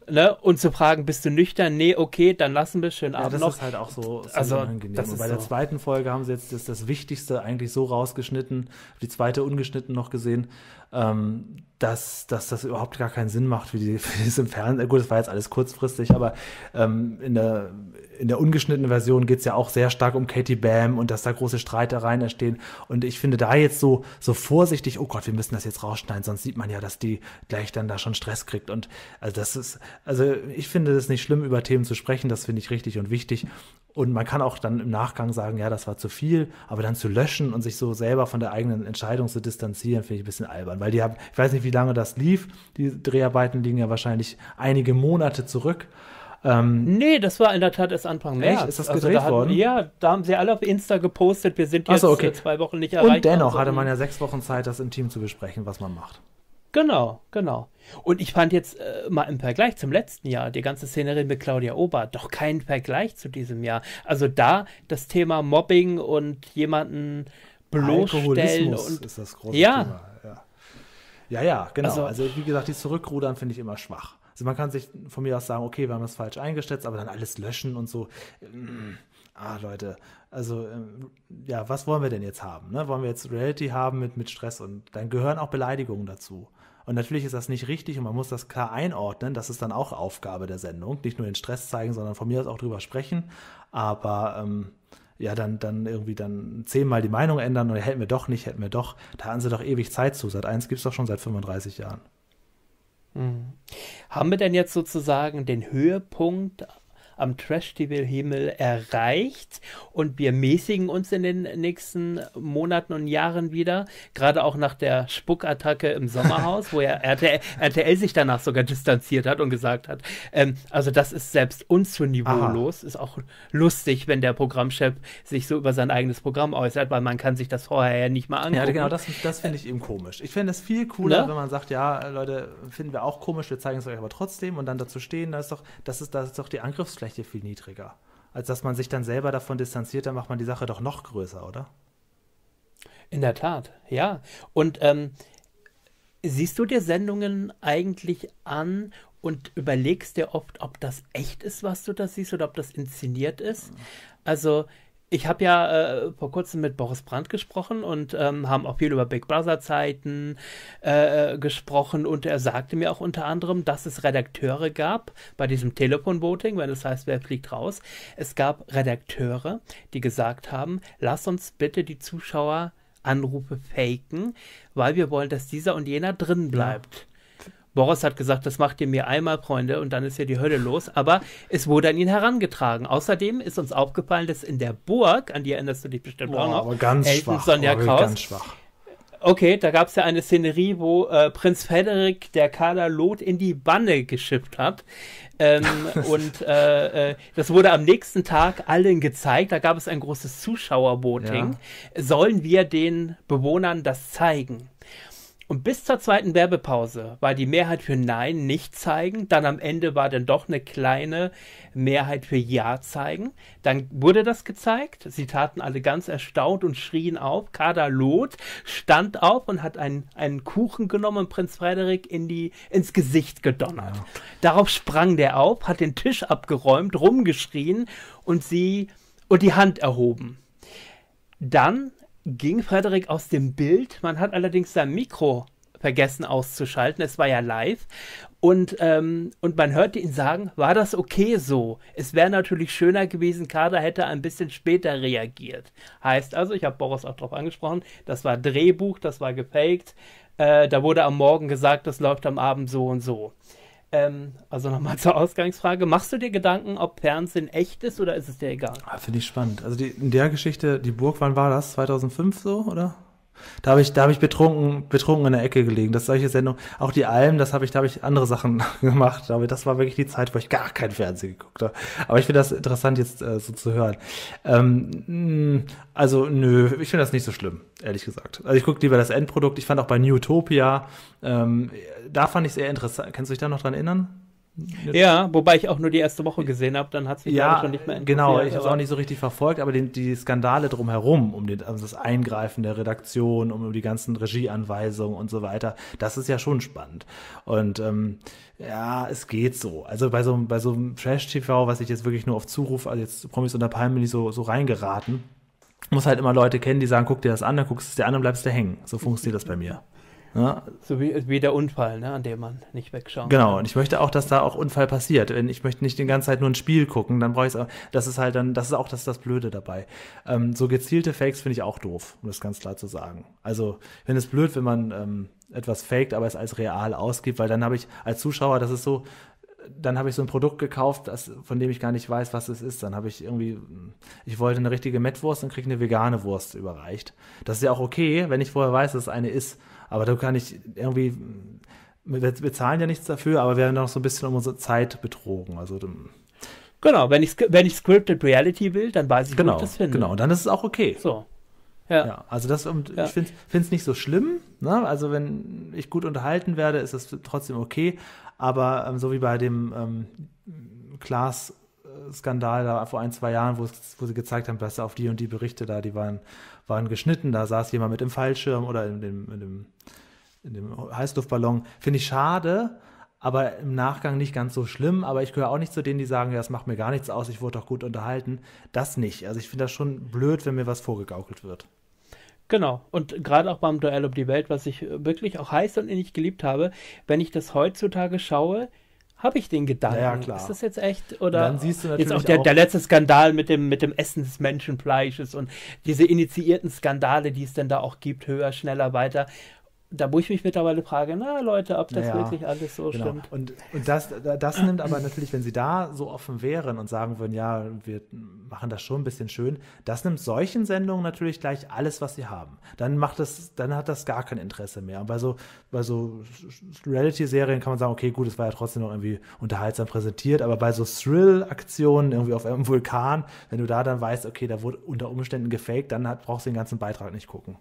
Ne? Und zu fragen, bist du nüchtern? Nee, okay, dann lassen wir schön ja, Abend das noch. ist halt auch so, so also, unangenehm. das Und ist bei der so. zweiten Folge haben sie jetzt das, das Wichtigste eigentlich so rausgeschnitten, die zweite ungeschnitten noch gesehen, ähm, dass, dass das überhaupt gar keinen Sinn macht, wie die, wie die im Fernsehen. Gut, das war jetzt alles kurzfristig, aber ähm, in der in der ungeschnittenen Version geht es ja auch sehr stark um Katie Bam und dass da große Streitereien entstehen. Und ich finde da jetzt so, so vorsichtig, oh Gott, wir müssen das jetzt rausschneiden, sonst sieht man ja, dass die gleich dann da schon Stress kriegt. Und also das ist, also ich finde es nicht schlimm, über Themen zu sprechen, das finde ich richtig und wichtig. Und man kann auch dann im Nachgang sagen, ja, das war zu viel, aber dann zu löschen und sich so selber von der eigenen Entscheidung zu distanzieren, finde ich ein bisschen albern. Weil die haben, ich weiß nicht, wie lange das lief, die Dreharbeiten liegen ja wahrscheinlich einige Monate zurück. Ähm, nee, das war in der Tat erst Anfang März. Echt? Ist das also gedreht da hatten, worden? Ja, da haben sie alle auf Insta gepostet, wir sind Ach jetzt so, okay. äh, zwei Wochen nicht erreicht. Und dennoch also, hatte man ja sechs Wochen Zeit, das im Team zu besprechen, was man macht. Genau, genau. Und ich fand jetzt äh, mal im Vergleich zum letzten Jahr, die ganze Szenerie mit Claudia Obert, doch kein Vergleich zu diesem Jahr. Also da das Thema Mobbing und jemanden bloßstellen Alkoholismus und ist das große ja. Thema. Ja. ja, ja, genau. Also, Also- wie gesagt, die Zurückrudern finde ich immer schwach. Also man kann sich von mir aus sagen, okay, wir haben das falsch eingeschätzt, aber dann alles löschen und so. Mm, Ah, Leute, also ähm, ja, was wollen wir denn jetzt haben? Ne? Wollen wir jetzt Reality haben mit, mit Stress? Und dann gehören auch Beleidigungen dazu. Und natürlich ist das nicht richtig und man muss das klar einordnen. Das ist dann auch Aufgabe der Sendung. Nicht nur den Stress zeigen, sondern von mir aus auch drüber sprechen. Aber ähm, ja, dann, dann irgendwie dann zehnmal die Meinung ändern oder hätten wir doch nicht, hätten wir doch. Da haben sie doch ewig Zeit zu. Sat eins gibt es doch schon seit fünfunddreißig Jahren. Haben wir denn jetzt sozusagen den Höhepunkt am Trash-T V-Himmel erreicht und wir mäßigen uns in den nächsten Monaten und Jahren wieder, gerade auch nach der Spuckattacke im Sommerhaus, wo ja R T L, R T L sich danach sogar distanziert hat und gesagt hat, ähm, also das ist selbst uns zu niveaulos, ist auch lustig, wenn der Programmchef sich so über sein eigenes Programm äußert, weil man kann sich das vorher ja nicht mal angucken. Ja, genau, das, das finde ich eben komisch. Ich finde es viel cooler, Ne? wenn man sagt, ja, Leute, finden wir auch komisch, wir zeigen es euch aber trotzdem und dann dazu stehen, das ist doch, das ist, das ist doch die Angriffsfläche viel niedriger. Als dass man sich dann selber davon distanziert, dann macht man die Sache doch noch größer, oder? In der Tat, ja. Und ähm, siehst du dir Sendungen eigentlich an und überlegst dir oft, ob das echt ist, was du da siehst, oder ob das inszeniert ist? Also ich habe ja äh, vor kurzem mit Boris Brandt gesprochen und ähm, haben auch viel über Big Brother-Zeiten äh, gesprochen und er sagte mir auch unter anderem, dass es Redakteure gab bei diesem Telefonvoting, wenn das heißt, wer fliegt raus. Es gab Redakteure, die gesagt haben, lass uns bitte die Zuschauer Anrufe faken, weil wir wollen, dass dieser und jener drin bleibt. Boris hat gesagt, das macht ihr mir einmal, Freunde, und dann ist ja die Hölle los. Aber es wurde an ihn herangetragen. Außerdem ist uns aufgefallen, dass in der Burg, an die erinnerst du dich bestimmt auch noch, aber ganz Elton schwach. Sonja aber Kraus. Ganz schwach. Okay, da gab es ja eine Szenerie, wo äh, Prinz Frederik der Carla Loth in die Banne geschippt hat. Ähm, und äh, äh, das wurde am nächsten Tag allen gezeigt. Da gab es ein großes Zuschauervoting. Ja. Sollen wir den Bewohnern das zeigen? Und bis zur zweiten Werbepause war die Mehrheit für Nein, nicht zeigen. Dann am Ende war dann doch eine kleine Mehrheit für Ja zeigen. Dann wurde das gezeigt. Sie taten alle ganz erstaunt und schrien auf. Carla Loth stand auf und hat einen, einen Kuchen genommen und Prinz Frederik in die, ins Gesicht gedonnert. Ja. Darauf sprang der auf, hat den Tisch abgeräumt, rumgeschrien und sie und die Hand erhoben. Dann ging Frederik aus dem Bild. Man hat allerdings sein Mikro vergessen auszuschalten. Es war ja live. Und, ähm, und man hörte ihn sagen, war das okay so? Es wäre natürlich schöner gewesen, Kader hätte ein bisschen später reagiert. Heißt also, ich habe Boris auch darauf angesprochen, das war Drehbuch, das war gefaked. Äh, da wurde am Morgen gesagt, das läuft am Abend so und so. Ähm, also nochmal zur Ausgangsfrage. Machst du dir Gedanken, ob Fernsehen echt ist oder ist es dir egal? Ah, finde ich spannend. Also die, in der Geschichte, die Burg, wann war das? zweitausendfünf so, oder? Da habe ich, da habe ich betrunken, betrunken in der Ecke gelegen. Das solche Sendungen, auch die Alm, das habe ich, da habe ich andere Sachen gemacht. Aber das war wirklich die Zeit, wo ich gar kein Fernsehen geguckt habe. Aber ich finde das interessant jetzt äh, so zu hören. Ähm, also nö, ich finde das nicht so schlimm, ehrlich gesagt. Also ich gucke lieber das Endprodukt. Ich fand auch bei Newtopia, ähm, da fand ich es eher interessant. Kannst du dich da noch dran erinnern? Ja, wobei ich auch nur die erste Woche gesehen habe, dann hat es mich ja, schon nicht mehr interessiert. Genau, ich habe es auch nicht so richtig verfolgt, aber den, die Skandale drumherum, um den, also das Eingreifen der Redaktion, um die ganzen Regieanweisungen und so weiter, das ist ja schon spannend. Und ähm, ja, es geht so. Also bei so, bei so einem Trash-T V, was ich jetzt wirklich nur auf Zuruf, also jetzt Promis unter Palmen bin ich so, so reingeraten, muss halt immer Leute kennen, die sagen, guck dir das an, dann guckst du es dir an und bleibst da hängen. So funktioniert das bei mir. Ja. So wie, wie der Unfall, ne, an dem man nicht wegschauen Genau, kann. und ich möchte auch, dass da auch Unfall passiert. Ich möchte nicht die ganze Zeit nur ein Spiel gucken, dann brauche ich es auch, das ist halt dann, das ist auch das, das Blöde dabei. Ähm, so gezielte Fakes finde ich auch doof, um das ganz klar zu sagen. Also, ich finde es blöd, wenn man ähm, etwas faked, aber es als real ausgibt, weil dann habe ich als Zuschauer, das ist so, dann habe ich so ein Produkt gekauft, das, von dem ich gar nicht weiß, was es ist. Dann habe ich irgendwie, ich wollte eine richtige Mettwurst und kriege eine vegane Wurst überreicht. Das ist ja auch okay, wenn ich vorher weiß, dass es eine ist. Aber da kann ich irgendwie, wir bezahlen ja nichts dafür, aber wir werden auch so ein bisschen um unsere Zeit betrogen. Also, genau, wenn ich, wenn ich Scripted Reality will, dann weiß ich, genau, wo ich das finde. Genau, und dann ist es auch okay. So. Ja. Ja, also das, und Ja. ich finde es nicht so schlimm, ne? Also wenn ich gut unterhalten werde, ist es trotzdem okay, aber ähm, so wie bei dem ähm, Klaas-Skandal da vor ein, zwei Jahren, wo, es, wo sie gezeigt haben, dass auf die und die Berichte da, die waren, waren geschnitten, da saß jemand mit dem Fallschirm oder in dem, in dem, in dem Heißluftballon, finde ich schade, aber im Nachgang nicht ganz so schlimm, aber ich gehöre auch nicht zu denen, die sagen, ja, das macht mir gar nichts aus, ich wurde doch gut unterhalten. Das nicht. Also ich finde das schon blöd, wenn mir was vorgegaukelt wird. Genau. Und gerade auch beim Duell um die Welt, was ich wirklich auch heiß und innig geliebt habe, wenn ich das heutzutage schaue, habe ich den Gedanken, Ja, ja, klar. ist das jetzt echt? Oder Dann siehst du natürlich jetzt auch der, auch- der letzte Skandal mit dem, mit dem Essen des Menschenfleisches und diese initiierten Skandale, die es denn da auch gibt, höher, schneller, weiter. Da wo ich mich mittlerweile frage, na Leute, ob das Naja, wirklich alles so Genau. stimmt. Und, und das, das nimmt aber natürlich, wenn sie da so offen wären und sagen würden, ja, wir machen das schon ein bisschen schön, das nimmt solchen Sendungen natürlich gleich alles, was sie haben. Dann macht das, dann hat das gar kein Interesse mehr. Und bei so, bei so Reality-Serien kann man sagen, okay, gut, es war ja trotzdem noch irgendwie unterhaltsam präsentiert, aber bei so Thrill-Aktionen irgendwie auf einem Vulkan, wenn du da dann weißt, okay, da wurde unter Umständen gefaked, dann hat, brauchst du den ganzen Beitrag nicht gucken.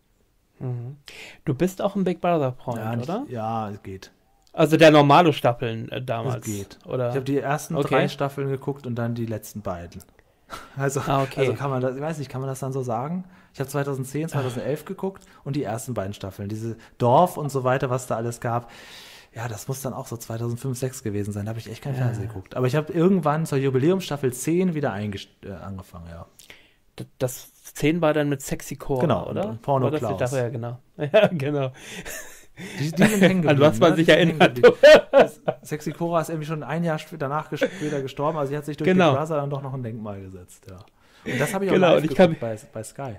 Du bist auch ein Big Brother-Freund, Ja, nicht, oder? ja, es geht. Also der normale Staffeln äh, damals. Es geht. Oder? Ich habe die ersten Okay. drei Staffeln geguckt und dann die letzten beiden. Also, Ah, okay. also kann man das, ich weiß nicht, kann man das dann so sagen? Ich habe zweitausendzehn, zweitausendelf geguckt und die ersten beiden Staffeln, diese Dorf und so weiter, was da alles gab. Ja, das muss dann auch so zweitausendfünf, zweitausendsechs gewesen sein. Da habe ich echt kein Fernsehen geguckt. Aber ich habe irgendwann zur Jubiläumsstaffel zehn wieder eingest äh, angefangen, ja. D- Das zehn war dann mit Sexy Core, Genau, oder? und Porno Oder das- Klaus. Ja, genau. Ja, genau. Die, die sind hängen An geblieben. was man ne? sich Die sind erinnert. hängen geblieben. Sexy Cora ist irgendwie schon ein Jahr sp- danach ges- später gestorben, also sie hat sich durch Genau. Big Brother dann doch noch ein Denkmal gesetzt, ja. Und das habe ich auch Genau, live und ich geguckt kann- bei, bei Sky.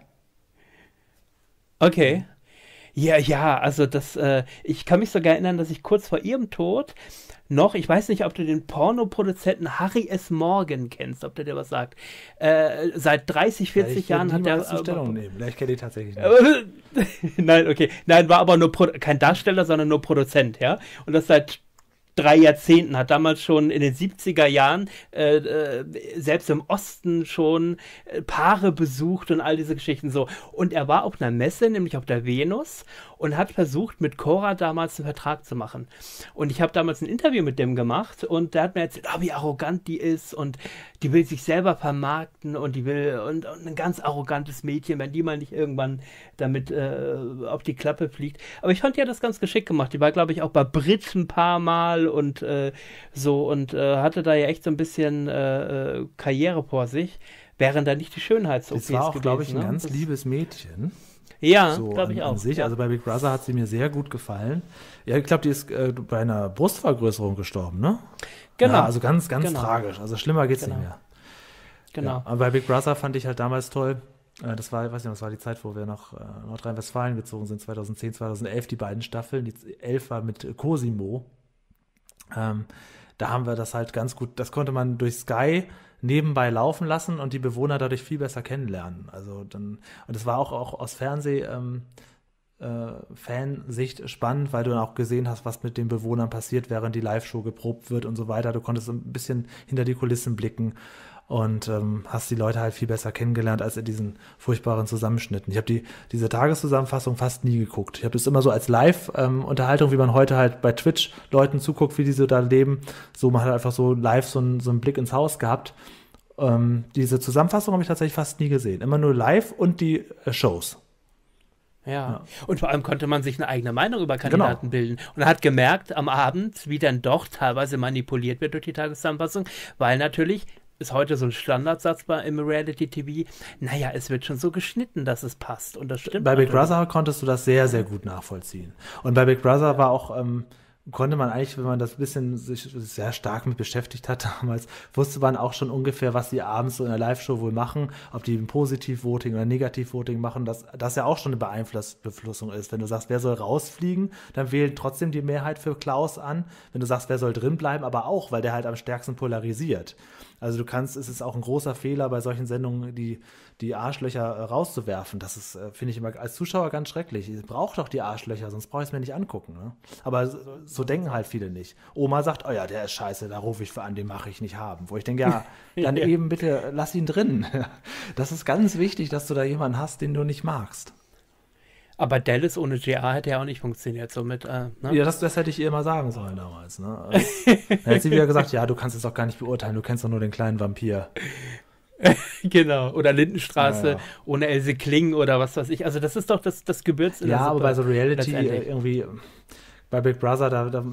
Okay. Ja, ja, also das, äh, ich kann mich sogar erinnern, dass ich kurz vor ihrem Tod noch, ich weiß nicht, ob du den Pornoproduzenten Harry S. Morgan kennst, ob der dir was sagt. Äh, seit dreißig, vierzig ich Jahren würde hat der. niemals eine Stellung nehmen. Ja, ich kenne die tatsächlich nicht. Äh, Nein, okay. Nein, war aber nur Pro kein Darsteller, sondern nur Produzent, ja. Und das seit drei Jahrzehnten, hat damals schon in den siebziger Jahren äh, äh, selbst im Osten schon äh, Paare besucht und all diese Geschichten so. Und er war auf einer Messe, nämlich auf der Venus, und hat versucht, mit Cora damals einen Vertrag zu machen. Und ich habe damals ein Interview mit dem gemacht und der hat mir erzählt, oh, wie arrogant die ist und die will sich selber vermarkten und die will, und, und ein ganz arrogantes Mädchen, wenn die mal nicht irgendwann damit äh, auf die Klappe fliegt. Aber ich fand, die hat das ganz geschickt gemacht. Die war, glaube ich, auch bei Brit ein paar Mal und äh, so und äh, hatte da ja echt so ein bisschen äh, äh, Karriere vor sich, während da nicht die Schönheits-O Ps Das war auch, glaube ich, ein gewesen, ne? ganz Das- liebes Mädchen. Ja, So glaube an, ich auch. an sich. Ja. Also bei Big Brother hat sie mir sehr gut gefallen. Ja, ich glaube, die ist äh, bei einer Brustvergrößerung gestorben, ne? Genau. Ja, also ganz, ganz Genau. tragisch. Also schlimmer geht's Genau. nicht mehr. Genau. Ja, aber bei Big Brother fand ich halt damals toll. Äh, das war, ich weiß nicht, das war die Zeit, wo wir nach äh, Nordrhein-Westfalen gezogen sind, zweitausendzehn, zweitausendelf, die beiden Staffeln. Die elf war mit äh, Cosimo. Ähm, da haben wir das halt ganz gut, das konnte man durch Sky nebenbei laufen lassen und die Bewohner dadurch viel besser kennenlernen. Also dann, und es war auch, auch aus Fernseh, ähm, äh, Fansicht spannend, weil du dann auch gesehen hast, was mit den Bewohnern passiert, während die Live-Show geprobt wird und so weiter. Du konntest ein bisschen hinter die Kulissen blicken. und ähm, hast die Leute halt viel besser kennengelernt als in diesen furchtbaren Zusammenschnitten. Ich habe die diese Tageszusammenfassung fast nie geguckt. Ich habe das immer so als Live-Unterhaltung, ähm, wie man heute halt bei Twitch Leuten zuguckt, wie die so da leben. So, man hat einfach so live so, ein, so einen Blick ins Haus gehabt. Ähm, diese Zusammenfassung habe ich tatsächlich fast nie gesehen. Immer nur live und die äh, Shows. Ja. Ja. Und vor allem konnte man sich eine eigene Meinung über Kandidaten Genau. bilden. Und hat gemerkt am Abend, wie dann doch teilweise manipuliert wird durch die Tageszusammenfassung, weil natürlich ist heute so ein Standardsatz bei im Reality-T V, naja, es wird schon so geschnitten, dass es passt. Und das stimmt. Bei Big natürlich. Brother konntest du das sehr, sehr gut nachvollziehen. Und bei Big Brother war auch, ähm, konnte man eigentlich, wenn man das ein bisschen sich sehr stark mit beschäftigt hat damals, wusste man auch schon ungefähr, was die abends so in der Live-Show wohl machen, ob die ein Positiv-Voting oder Negativ-Voting machen, dass das ja auch schon eine Beeinfluss- Beeinflussung ist. Wenn du sagst, wer soll rausfliegen, dann wählt trotzdem die Mehrheit für Klaus an. Wenn du sagst, wer soll drin bleiben, aber auch, weil der halt am stärksten polarisiert. Also du kannst, es ist auch ein großer Fehler bei solchen Sendungen, die, die Arschlöcher äh, rauszuwerfen. Das ist, äh, finde ich immer als Zuschauer ganz schrecklich. Ich brauche doch die Arschlöcher, sonst brauche ich es mir nicht angucken. Ne? Aber so, so denken halt viele nicht. Oma sagt, oh ja, der ist scheiße, da rufe ich für an, den mache ich nicht haben. Wo ich denke, ja, dann Ja. eben bitte lass ihn drin. Das ist ganz wichtig, dass du da jemanden hast, den du nicht magst. Aber Dallas ohne J R hätte ja auch nicht funktioniert. So mit, äh, ne? Ja, das, das hätte ich ihr mal sagen sollen damals. Ne? Dann hätte sie wieder gesagt, ja, du kannst es doch gar nicht beurteilen, du kennst doch nur den kleinen Vampir. Genau. Oder Lindenstraße Ja, ja. ohne Else Kling oder was weiß ich. Also das ist doch das, das Gewürz in Ja, der aber Suppe, bei so Reality letztendlich. irgendwie, bei Big Brother, da, da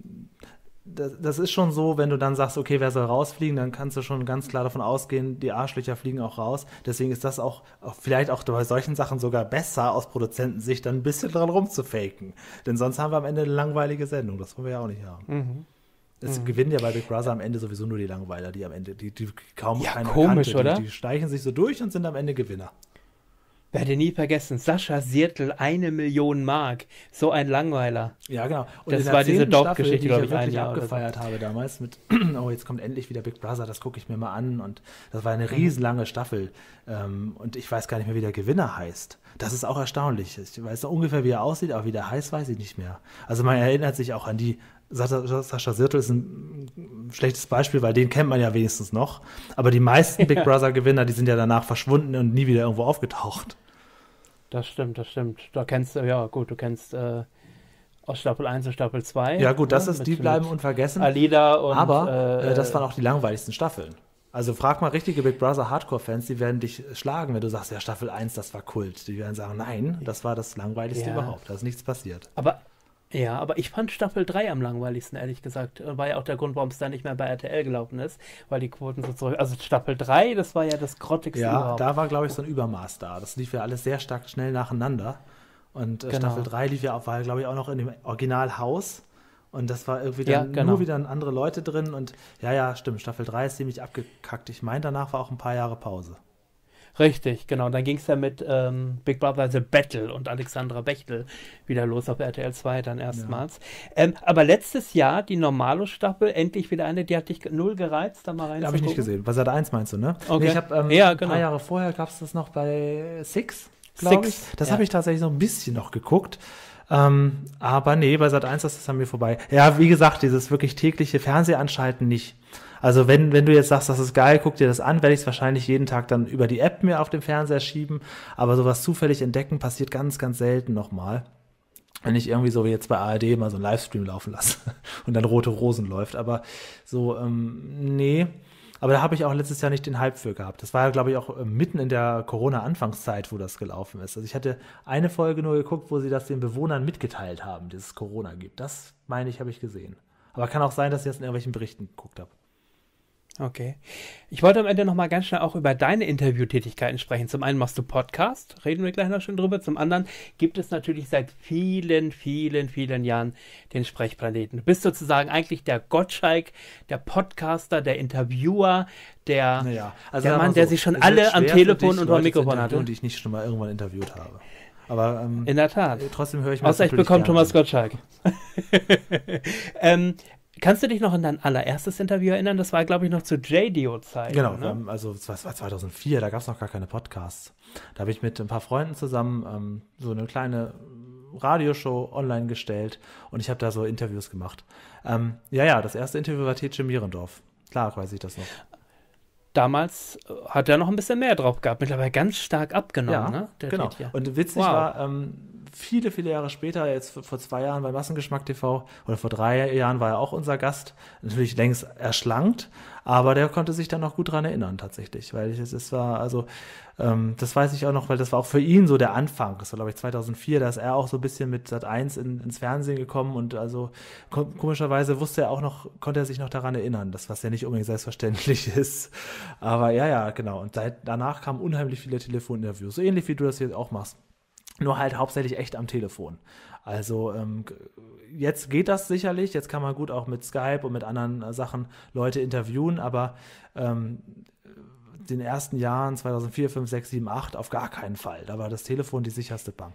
das, das ist schon so, wenn du dann sagst, okay, wer soll rausfliegen, dann kannst du schon ganz klar davon ausgehen, die Arschlöcher fliegen auch raus. Deswegen ist das auch, auch vielleicht auch bei solchen Sachen sogar besser aus Produzentensicht, dann ein bisschen dran rumzufaken. Denn sonst haben wir am Ende eine langweilige Sendung. Das wollen wir ja auch nicht haben. Mhm. Es Mhm. gewinnen ja bei Big Brother am Ende sowieso nur die Langweiler, die am Ende, die, die kaum Ja, keiner komisch, kannte. oder? Die, die steichen sich so durch und sind am Ende Gewinner. Werde nie vergessen, Sascha Siertel, eine Million Mark. So ein Langweiler. Ja, genau. Und Das in der war diese zehnten Dorfgeschichte, Staffel, die glaub ich ich, ein wirklich Jahr oder so. abgefeiert habe damals mit, oh, jetzt kommt endlich wieder Big Brother, das gucke ich mir mal an. Und das war eine Mhm. riesenlange Staffel. Ähm, und ich weiß gar nicht mehr, wie der Gewinner heißt. Das ist auch erstaunlich. Ich weiß noch ungefähr, wie er aussieht, aber wie der heißt, weiß ich nicht mehr. Also man erinnert sich auch an die, Sascha, Sascha Siertel ist ein schlechtes Beispiel, weil den kennt man ja wenigstens noch. Aber die meisten Big Brother-Gewinner, die sind ja danach verschwunden und nie wieder irgendwo aufgetaucht. Das stimmt, das stimmt. Da kennst du, ja gut, du kennst äh, aus Staffel eins und Staffel zwei. Ja gut, das ne, ist, mit- die bleiben mit unvergessen. Alida und Aber äh, äh, das waren auch die langweiligsten Staffeln. Also frag mal richtige Big Brother Hardcore-Fans, die werden dich schlagen, wenn du sagst, ja, Staffel eins, das war Kult. Die werden sagen, nein, das war das langweiligste Ja. überhaupt. Da ist nichts passiert. Aber ja, aber ich fand Staffel drei am langweiligsten, ehrlich gesagt. War ja auch der Grund, warum es da nicht mehr bei R T L gelaufen ist, weil die Quoten so zurück. Also Staffel drei, das war ja das grottigste Ja, überhaupt. da war, glaube ich, so ein Übermaß da. Das lief ja alles sehr stark schnell nacheinander. Und äh, Genau. Staffel drei lief ja auch, war, glaube ich, auch noch in dem Originalhaus. Und das war irgendwie Ja, dann genau. nur wieder andere Leute drin. Und ja, ja, stimmt, Staffel drei ist ziemlich abgekackt. Ich meine, danach war auch ein paar Jahre Pause. Richtig, genau. Dann ging es ja mit ähm, Big Brother The Battle und Alexandra Bechtel wieder los auf R T L zwei dann erstmals. Ähm, aber letztes Jahr die Normalo-Staffel, endlich wieder eine, die hat dich null gereizt, da mal rein Habe ich nicht gesehen. Bei Sat eins meinst du, ne? Okay. Nee, ich habe ähm, Ja, ein genau. paar Jahre vorher gab es das noch bei Six, glaube ich. Six, Das ja. habe ich tatsächlich noch ein bisschen noch geguckt. Ähm, aber nee, bei Sat eins, das ist an mir vorbei. Ja, wie gesagt, dieses wirklich tägliche Fernsehanschalten nicht. Also wenn, wenn du jetzt sagst, das ist geil, guck dir das an, werde ich es wahrscheinlich jeden Tag dann über die App mir auf dem Fernseher schieben. Aber sowas zufällig entdecken passiert ganz, ganz selten nochmal. Wenn ich irgendwie so wie jetzt bei A R D mal so einen Livestream laufen lasse und dann Rote Rosen läuft. Aber so, ähm, nee. Aber da habe ich auch letztes Jahr nicht den Hype für gehabt. Das war ja, glaube ich, auch äh, mitten in der Corona-Anfangszeit, wo das gelaufen ist. Also ich hatte eine Folge nur geguckt, wo sie das den Bewohnern mitgeteilt haben, dass es Corona gibt. Das, meine ich, habe ich gesehen. Aber kann auch sein, dass ich das in irgendwelchen Berichten geguckt habe. Okay. Ich wollte am Ende noch mal ganz schnell auch über deine Interviewtätigkeiten sprechen. Zum einen machst du Podcast, reden wir gleich noch schon drüber. Zum anderen gibt es natürlich seit vielen, vielen, vielen Jahren den Sprechplaneten. Du bist sozusagen eigentlich der Gottschalk, der Podcaster, der Interviewer, der, Naja, also der sagen wir Mann, der so, sich schon es alle wird am schwer Telefon für dich, und Leute am Mikrofon zu interviewen, hatte. die ich nicht schon mal irgendwann interviewt habe. Aber ähm, In der Tat. trotzdem höre ich mir das Außer ich natürlich bekomme gerne Thomas an. Gottschalk. ähm, kannst du dich noch an dein allererstes Interview erinnern? Das war, glaube ich, noch zu J D O-Zeiten. Genau, ne? ähm, also das war zweitausendvier, da gab es noch gar keine Podcasts. Da habe ich mit ein paar Freunden zusammen ähm, so eine kleine Radioshow online gestellt und ich habe da so Interviews gemacht. Ähm, ja, ja, das erste Interview war Tietje Mierendorf. Klar weiß ich das noch. damals hat er noch ein bisschen mehr drauf gehabt. Mittlerweile ganz stark abgenommen, Ja, ne? Der genau. Tiet, ja. Und witzig Wow. war, ähm, viele, viele Jahre später, jetzt vor zwei Jahren bei Massengeschmack T V oder vor drei Jahren war er auch unser Gast, natürlich längst erschlankt, aber der konnte sich dann noch gut dran erinnern tatsächlich, weil es es war, also ähm, das weiß ich auch noch, weil das war auch für ihn so der Anfang, das war glaube ich zweitausendvier, da ist er auch so ein bisschen mit Sat eins in, ins Fernsehen gekommen und also kom- komischerweise wusste er auch noch, konnte er sich noch daran erinnern, das was ja nicht unbedingt selbstverständlich ist, aber ja, ja, genau, und seit, danach kamen unheimlich viele Telefoninterviews, so ähnlich wie du das jetzt auch machst. Nur halt hauptsächlich echt am Telefon. Also ähm, jetzt geht das sicherlich, jetzt kann man gut auch mit Skype und mit anderen äh, Sachen Leute interviewen, aber ähm, den ersten Jahren zweitausendvier, fünf, sechs, sieben, acht auf gar keinen Fall. Da war das Telefon die sicherste Bank.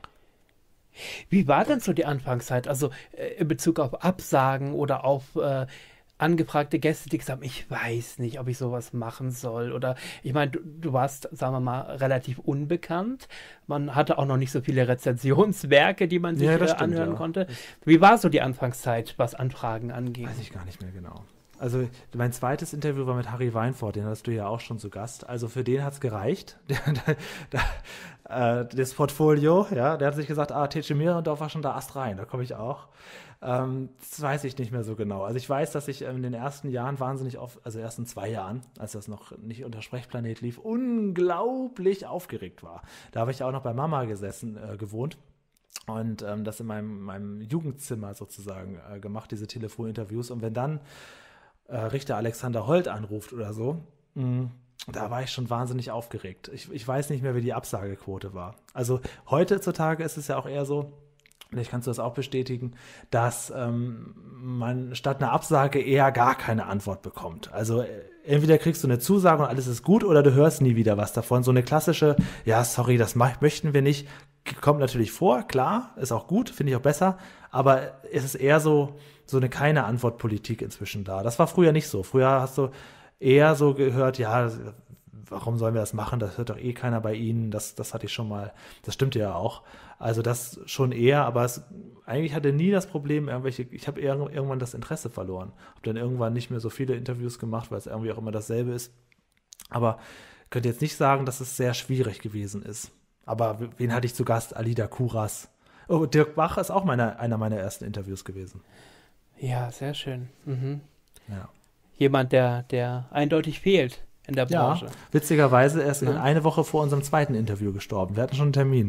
Wie war denn so die Anfangszeit? Also äh, in Bezug auf Absagen oder auf äh, angefragte Gäste, die gesagt haben, ich weiß nicht, ob ich sowas machen soll. Oder ich meine, du, du warst, sagen wir mal, relativ unbekannt. Man hatte auch noch nicht so viele Rezensionswerke, die man sich Ja, das äh, stimmt, anhören ja. konnte. Wie war so die Anfangszeit, was Anfragen anging? Weiß ich gar nicht mehr genau. Also mein zweites Interview war mit Harry Weinfurt, den hattest du ja auch schon zu Gast. Also für den hat es gereicht. Der, der, der, äh, das Portfolio, ja, der hat sich gesagt, ah, Techemir und da war schon da Ast rein, da komme ich auch. Ähm, das weiß ich nicht mehr so genau. Also ich weiß, dass ich in den ersten Jahren wahnsinnig auf, also ersten zwei Jahren, als das noch nicht unter Sprechplanet lief, unglaublich aufgeregt war. Da habe ich auch noch bei Mama gesessen, äh, gewohnt. Und ähm, das in meinem, meinem Jugendzimmer sozusagen äh, gemacht, diese Telefoninterviews. Und wenn dann äh, Richter Alexander Holt anruft oder so, mh, da war ich schon wahnsinnig aufgeregt. Ich, ich weiß nicht mehr, wie die Absagequote war. Also heutzutage ist es ja auch eher so, vielleicht kannst du das auch bestätigen, dass ähm, man statt einer Absage eher gar keine Antwort bekommt. Also äh, entweder kriegst du eine Zusage und alles ist gut oder du hörst nie wieder was davon. So eine klassische, ja, sorry, das mach, möchten wir nicht, kommt natürlich vor, klar, ist auch gut, finde ich auch besser, aber es ist eher so, so eine keine Antwortpolitik inzwischen da. Das war früher nicht so. Früher hast du eher so gehört, ja, warum sollen wir das machen? Das hört doch eh keiner bei Ihnen. Das, das hatte ich schon mal, das stimmte ja auch. Also das schon eher, aber es, eigentlich hatte nie das Problem, irgendwelche, ich habe eher, irgendwann das Interesse verloren. Habe dann irgendwann nicht mehr so viele Interviews gemacht, weil es irgendwie auch immer dasselbe ist. Aber ich könnte jetzt nicht sagen, dass es sehr schwierig gewesen ist. Aber wen hatte ich zu Gast? Alida Kuras. Oh, Dirk Bach ist auch meine, einer meiner ersten Interviews gewesen. Ja, sehr schön. Mhm. Ja. Jemand, der, der eindeutig fehlt in der Branche. Ja, witzigerweise erst Ja. eine Woche vor unserem zweiten Interview gestorben. Wir hatten schon einen Termin.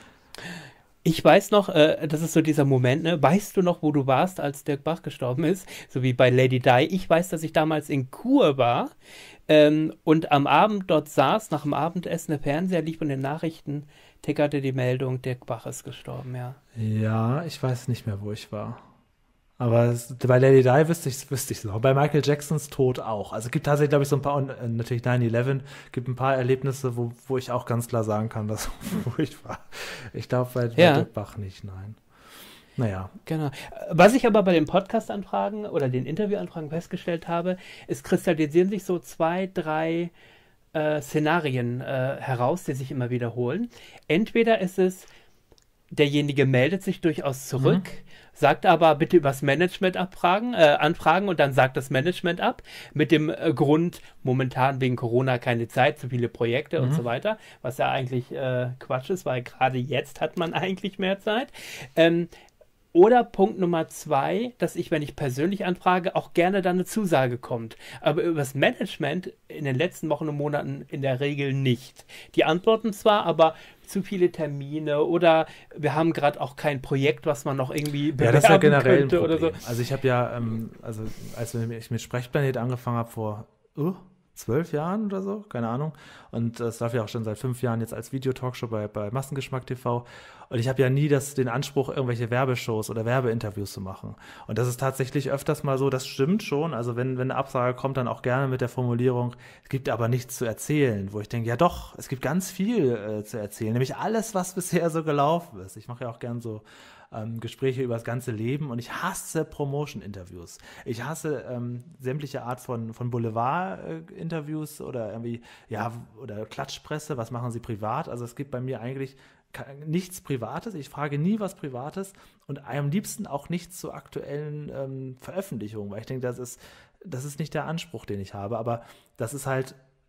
Ich weiß noch, äh, das ist so dieser Moment, ne? Weißt du noch, wo du warst, als Dirk Bach gestorben ist? So wie bei Lady Di. Ich weiß, dass ich damals in Chur war ähm, und am Abend dort saß, nach dem Abendessen, der Fernseher lief und in den Nachrichten tickerte die Meldung, Dirk Bach ist gestorben, ja. Ja, ich weiß nicht mehr, wo ich war. Aber es, bei Lady Di wüsste ich es wüsste ich's noch. Bei Michael Jacksons Tod auch. Also es gibt tatsächlich, glaube ich, so ein paar, und äh, natürlich nine eleven, gibt ein paar Erlebnisse, wo, wo ich auch ganz klar sagen kann, dass, wo ich war. Ich glaube, bei, bei Ja. Dirk Bach nicht, nein. Naja. Genau. Was ich aber bei den Podcast-Anfragen oder den Interviewanfragen festgestellt habe, es kristallisieren sich so zwei, drei äh, Szenarien äh, heraus, die sich immer wiederholen. Entweder ist es, derjenige meldet sich durchaus zurück, Mhm. sagt aber bitte übers Management abfragen, äh, anfragen und dann sagt das Management ab mit dem äh, Grund, momentan wegen Corona keine Zeit, zu viele Projekte und so weiter, was ja eigentlich äh, Quatsch ist, weil gerade jetzt hat man eigentlich mehr Zeit. Ähm, Oder Punkt Nummer zwei, dass ich, wenn ich persönlich anfrage, auch gerne dann eine Zusage kommt. Aber übers Management in den letzten Wochen und Monaten in der Regel nicht. Die antworten zwar, aber zu viele Termine oder wir haben gerade auch kein Projekt, was man noch irgendwie bewerben Ja, das ist ja generell ein könnte Problem. oder so. Also ich habe ja, ähm, also als ich mit Sprechplanet angefangen habe vor uh, zwölf Jahren oder so, keine Ahnung. Und das läuft ja auch schon seit fünf Jahren jetzt als Videotalkshow bei, bei Massengeschmack T V. Und ich habe ja nie das, den Anspruch, irgendwelche Werbeshows oder Werbeinterviews zu machen. Und das ist tatsächlich öfters mal so, das stimmt schon. Also wenn, wenn eine Absage kommt, dann auch gerne mit der Formulierung, es gibt aber nichts zu erzählen, wo ich denke, ja doch, es gibt ganz viel äh, zu erzählen. Nämlich alles, was bisher so gelaufen ist. Ich mache ja auch gern so ähm, Gespräche über das ganze Leben und ich hasse Promotion-Interviews. Ich hasse ähm, sämtliche Art von, von Boulevard-Interviews oder irgendwie, ja, oder Klatschpresse, was machen sie privat? Also es gibt bei mir eigentlich nichts Privates, ich frage nie was Privates und am liebsten auch nichts zu aktuellen ähm, Veröffentlichungen, weil ich denke, das ist, das ist nicht der Anspruch, den ich habe, aber das ist halt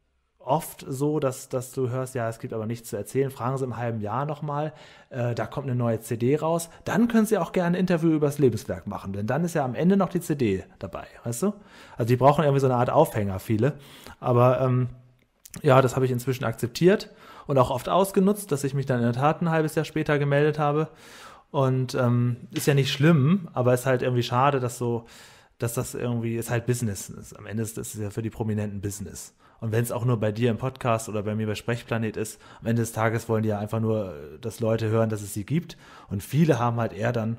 oft so, dass, dass du hörst, ja, es gibt aber nichts zu erzählen, fragen sie im halben Jahr nochmal, äh, da kommt eine neue C D raus, dann können sie auch gerne ein Interview über das Lebenswerk machen, denn dann ist ja am Ende noch die C D dabei, weißt du? Also die brauchen irgendwie so eine Art Aufhänger, viele, aber ähm, ja, das habe ich inzwischen akzeptiert und auch oft ausgenutzt, dass ich mich dann in der Tat ein halbes Jahr später gemeldet habe und ähm, ist ja nicht schlimm, aber ist halt irgendwie schade, dass so, dass das irgendwie, ist halt Business ist. Am Ende ist das ja für die Prominenten Business. Und wenn es auch nur bei dir im Podcast oder bei mir bei Sprechplanet ist, am Ende des Tages wollen die ja einfach nur, dass Leute hören, dass es sie gibt. Und viele haben halt eher dann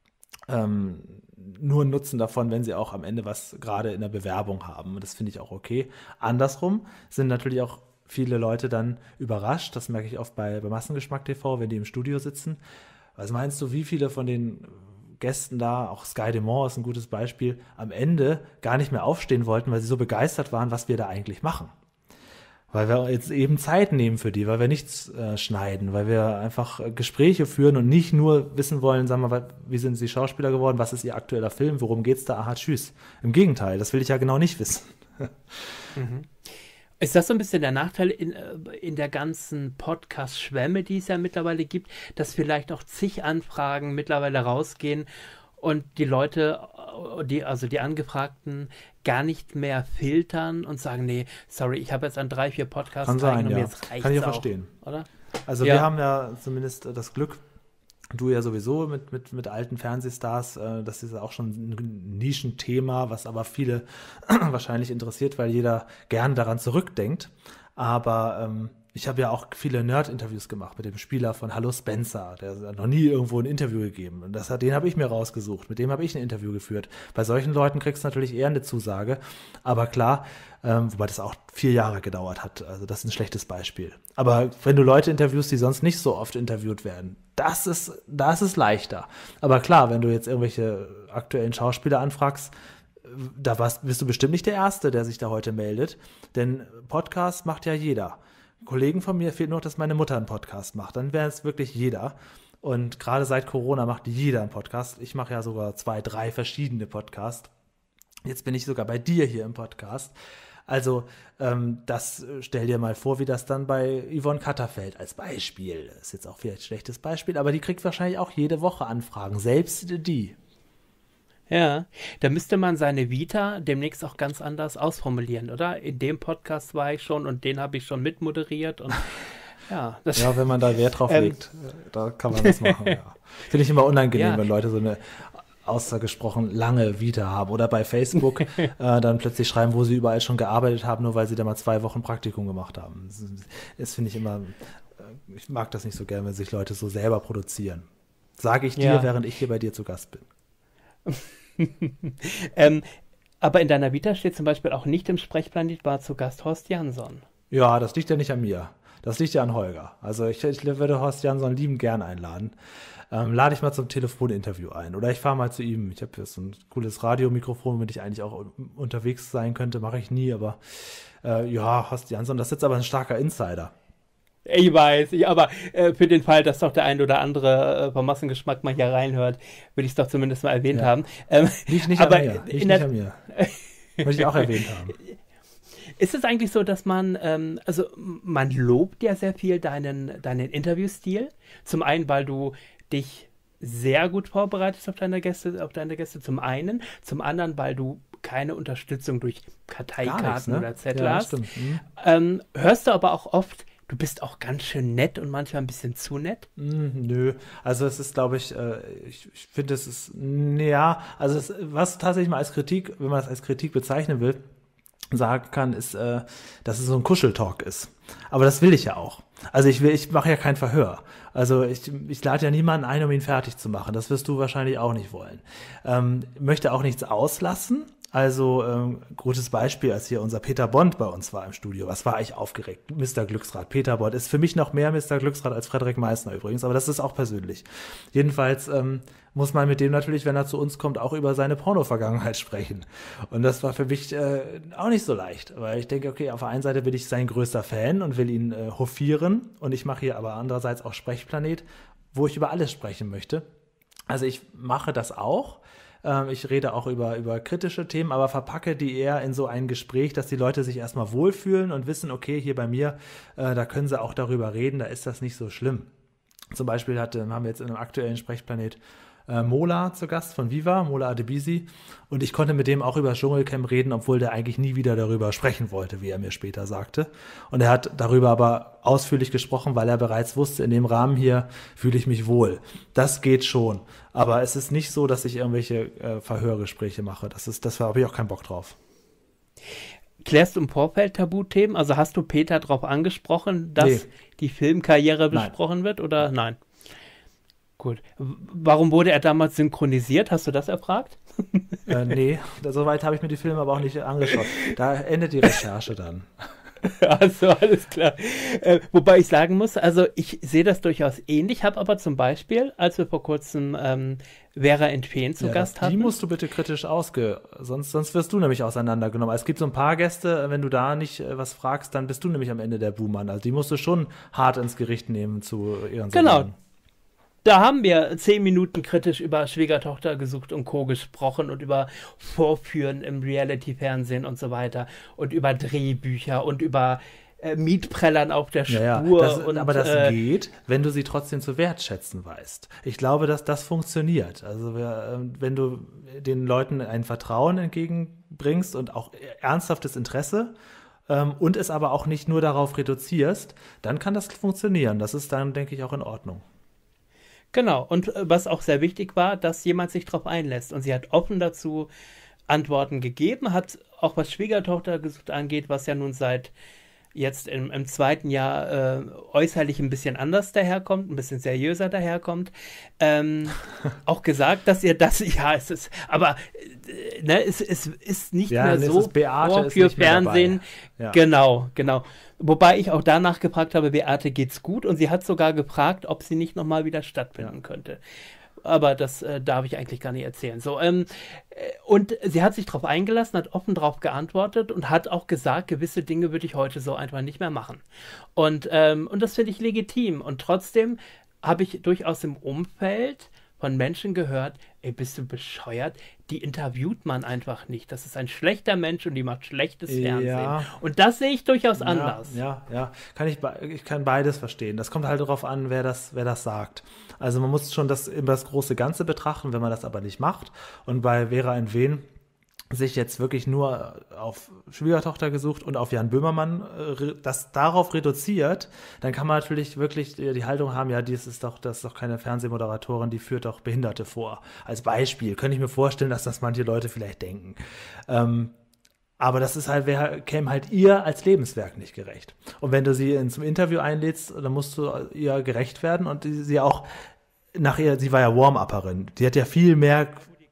ähm, nur einen Nutzen davon, wenn sie auch am Ende was gerade in der Bewerbung haben. Und das finde ich auch okay. Andersrum sind natürlich auch viele Leute dann überrascht. Das merke ich oft bei, bei Massengeschmack T V, wenn die im Studio sitzen. Was meinst du, wie viele von den Gästen da, auch Sky Dumont ist ein gutes Beispiel, am Ende gar nicht mehr aufstehen wollten, weil sie so begeistert waren, was wir da eigentlich machen. Weil wir jetzt eben Zeit nehmen für die, weil wir nichts äh, schneiden, weil wir einfach äh, Gespräche führen und nicht nur wissen wollen, sagen wir mal, wie sind sie Schauspieler geworden, was ist ihr aktueller Film, worum geht's da, aha, tschüss. Im Gegenteil, das will ich ja genau nicht wissen. Mhm. Ist das so ein bisschen der Nachteil in, in der ganzen Podcast-Schwemme, die es ja mittlerweile gibt, dass vielleicht auch zig Anfragen mittlerweile rausgehen und die Leute, die, also die Angefragten, gar nicht mehr filtern und sagen, nee, sorry, ich habe jetzt an drei, vier Podcasts Kann sein, teilgenommen, ja. jetzt reicht's Kann ich auch, verstehen. Oder? Also Ja. wir haben ja zumindest das Glück, du ja sowieso mit, mit, mit alten Fernsehstars, äh, das ist ja auch schon ein Nischenthema, was aber viele wahrscheinlich interessiert, weil jeder gern daran zurückdenkt. Aber ähm, ich habe ja auch viele Nerd-Interviews gemacht mit dem Spieler von Hallo Spencer, der hat noch nie irgendwo ein Interview gegeben. Und das hat, den habe ich mir rausgesucht, mit dem habe ich ein Interview geführt. Bei solchen Leuten kriegst du natürlich eher eine Zusage. Aber klar, ähm, wobei das auch vier Jahre gedauert hat. Also das ist ein schlechtes Beispiel. Aber wenn du Leute interviewst, die sonst nicht so oft interviewt werden, das ist, das ist leichter. Aber klar, wenn du jetzt irgendwelche aktuellen Schauspieler anfragst, da warst, bist du bestimmt nicht der Erste, der sich da heute meldet. Denn Podcast macht ja jeder. Kollegen von mir fehlt nur, dass meine Mutter einen Podcast macht. Dann wäre es wirklich jeder. Und gerade seit Corona macht jeder einen Podcast. Ich mache ja sogar zwei, drei verschiedene Podcasts. Jetzt bin ich sogar bei dir hier im Podcast. Also ähm, das stell dir mal vor, wie das dann bei Yvonne Katterfeld als Beispiel. Das ist jetzt auch vielleicht ein schlechtes Beispiel, aber die kriegt wahrscheinlich auch jede Woche Anfragen, selbst die. Ja, da müsste man seine Vita demnächst auch ganz anders ausformulieren, oder? In dem Podcast war ich schon und den habe ich schon mitmoderiert und ja. Das Ja, wenn man da Wert drauf Ähm. legt, da kann man das machen, ja. Finde ich immer unangenehm, Ja. wenn Leute so eine ausgesprochen lange Vita haben oder bei Facebook äh, dann plötzlich schreiben, wo sie überall schon gearbeitet haben, nur weil sie da mal zwei Wochen Praktikum gemacht haben. Das, das finde ich immer, äh, ich mag das nicht so gern, wenn sich Leute so selber produzieren. Sage ich dir, Ja. während ich hier bei dir zu Gast bin. ähm, aber in deiner Vita steht zum Beispiel auch nicht im Sprechplanet, war zu Gast Horst Jansson. Ja, das liegt ja nicht an mir. Das liegt ja an Holger. Also ich, ich würde Horst Jansson lieben gern einladen. Ähm, lade ich mal zum Telefoninterview ein. Oder ich fahre mal zu ihm. Ich habe hier so ein cooles Radiomikrofon, womit ich eigentlich auch unterwegs sein könnte. Mache ich nie, aber äh, ja, Horst Jansson, das ist jetzt aber ein starker Insider. Ich weiß, ich, aber äh, für den Fall, dass doch der ein oder andere äh, vom Massengeschmack mal hier reinhört, würde ich es doch zumindest mal erwähnt Ja. haben. Ähm, Liegt nicht aber an mir. Liegt in nicht der, an mir. Möchte ich auch erwähnt haben. Ist es eigentlich so, dass man, ähm, also man lobt ja sehr viel deinen, deinen Interviewstil. Zum einen, weil du dich sehr gut vorbereitest auf deine Gäste, auf deine Gäste zum einen. Zum anderen, weil du keine Unterstützung durch Karteikarten Gar nichts, ne? oder Zettel Ja, hast. stimmt. Mhm. Ähm, hörst du aber auch oft, du bist auch ganz schön nett und manchmal ein bisschen zu nett? Mm, nö, also es ist, glaube ich, äh, ich, ich finde, es ist, ja, also es, was tatsächlich mal als Kritik, wenn man das als Kritik bezeichnen will, sagen kann, ist, äh, dass es so ein Kuscheltalk ist. Aber das will ich ja auch. Also ich will, ich mache ja kein Verhör. Also ich, ich lade ja niemanden ein, um ihn fertig zu machen. Das wirst du wahrscheinlich auch nicht wollen. Ähm, möchte auch nichts auslassen. Also, ähm, gutes Beispiel, als hier unser Peter Bond bei uns war im Studio. Was war ich aufgeregt? Mister Glücksrad. Peter Bond ist für mich noch mehr Mister Glücksrad als Frederik Meissner übrigens, aber das ist auch persönlich. Jedenfalls ähm, muss man mit dem natürlich, wenn er zu uns kommt, auch über seine Porno-Vergangenheit sprechen. Und das war für mich äh, auch nicht so leicht, weil ich denke, okay, auf der einen Seite bin ich sein größter Fan und will ihn äh, hofieren und ich mache hier aber andererseits auch Sprechplanet, wo ich über alles sprechen möchte. Also ich mache das auch. Ähm, ich rede auch über, über kritische Themen, aber verpacke die eher in so ein Gespräch, dass die Leute sich erstmal wohlfühlen und wissen, okay, hier bei mir, äh, da können sie auch darüber reden, da ist das nicht so schlimm. Zum Beispiel hat, haben wir jetzt in einem aktuellen Sprechplanet äh, Mola zu Gast von Viva, Mola Adebisi, und ich konnte mit dem auch über Dschungelcamp reden, obwohl der eigentlich nie wieder darüber sprechen wollte, wie er mir später sagte. Und er hat darüber aber ausführlich gesprochen, weil er bereits wusste, in dem Rahmen hier fühle ich mich wohl. Das geht schon, aber es ist nicht so, dass ich irgendwelche äh, Verhörgespräche mache. Das ist, das habe ich auch keinen Bock drauf. Klärst du im Vorfeld Tabuthemen? Also hast du Peter darauf angesprochen, dass Nee. die Filmkarriere Nein. besprochen wird oder nein? Gut. W- Warum wurde er damals synchronisiert? Hast du das erfragt? Äh, nee, da- soweit habe ich mir die Filme aber auch nicht angeschaut. Da endet die Recherche dann. Also alles klar. Äh, wobei ich sagen muss, also ich sehe das durchaus ähnlich, habe aber zum Beispiel, als wir vor kurzem ähm, Vera Entwen zu Ja, Gast die hatten. musst du bitte kritisch ausge... Sonst, sonst wirst du nämlich auseinandergenommen. Es gibt so ein paar Gäste, wenn du da nicht äh, was fragst, dann bist du nämlich am Ende der Buhmann. Also die musst du schon hart ins Gericht nehmen zu ihren Genau. Sendungen. Da haben wir zehn Minuten kritisch über Schwiegertochter gesucht und Co. gesprochen und über Vorführen im Reality-Fernsehen und so weiter und über Drehbücher und über äh, Mietprellern auf der Spur. Ja, ja, das, und, aber das äh, geht, wenn du sie trotzdem zu wertschätzen weißt. Ich glaube, dass das funktioniert. Also wer, ähm, wenn du den Leuten ein Vertrauen entgegenbringst und auch ernsthaftes Interesse ähm, und es aber auch nicht nur darauf reduzierst, dann kann das funktionieren. Das ist dann, denke ich, auch in Ordnung. Genau, und äh, was auch sehr wichtig war, dass jemand sich darauf einlässt. Und sie hat offen dazu Antworten gegeben, hat auch was Schwiegertochter gesucht angeht, was ja nun seit jetzt im, im zweiten Jahr äh, äußerlich ein bisschen anders daherkommt, ein bisschen seriöser daherkommt, ähm, auch gesagt, dass ihr das, ja, es ist, aber äh, ne, es, es ist nicht Ja, mehr es so ist Beate Ohr ist für nicht mehr dabei. Fernsehen. Ja. Genau, genau. Wobei ich auch danach gefragt habe, Beate geht's gut? Und sie hat sogar gefragt, ob sie nicht nochmal wieder stattfinden Ja. könnte. Aber das äh, darf ich eigentlich gar nicht erzählen. So, ähm, äh, und sie hat sich darauf eingelassen, hat offen darauf geantwortet und hat auch gesagt, gewisse Dinge würde ich heute so einfach nicht mehr machen. Und, ähm, und das finde ich legitim. Und trotzdem habe ich durchaus im Umfeld von Menschen gehört, ey, bist du bescheuert? Die interviewt man einfach nicht. Das ist ein schlechter Mensch und die macht schlechtes Ja. Fernsehen. Und das sehe ich durchaus anders. Ja, ja, ja. Kann ich, be- ich kann beides verstehen. Das kommt halt darauf an, wer das, wer das sagt. Also man muss schon das, immer das große Ganze betrachten, wenn man das aber nicht macht. Und bei Vera Entwen sich jetzt wirklich nur auf Schwiegertochter gesucht und auf Jan Böhmermann äh, re- das darauf reduziert, dann kann man natürlich wirklich die die Haltung haben, ja, dies ist doch, das ist doch keine Fernsehmoderatorin, die führt doch Behinderte vor. Als Beispiel könnte ich mir vorstellen, dass das manche Leute vielleicht denken. Ähm, aber das ist halt, wär, käme halt ihr als Lebenswerk nicht gerecht. Und wenn du sie in, zum Interview einlädst, dann musst du ihr gerecht werden und die, sie auch nach ihr, sie war ja Warm-Upperin, die hat ja viel mehr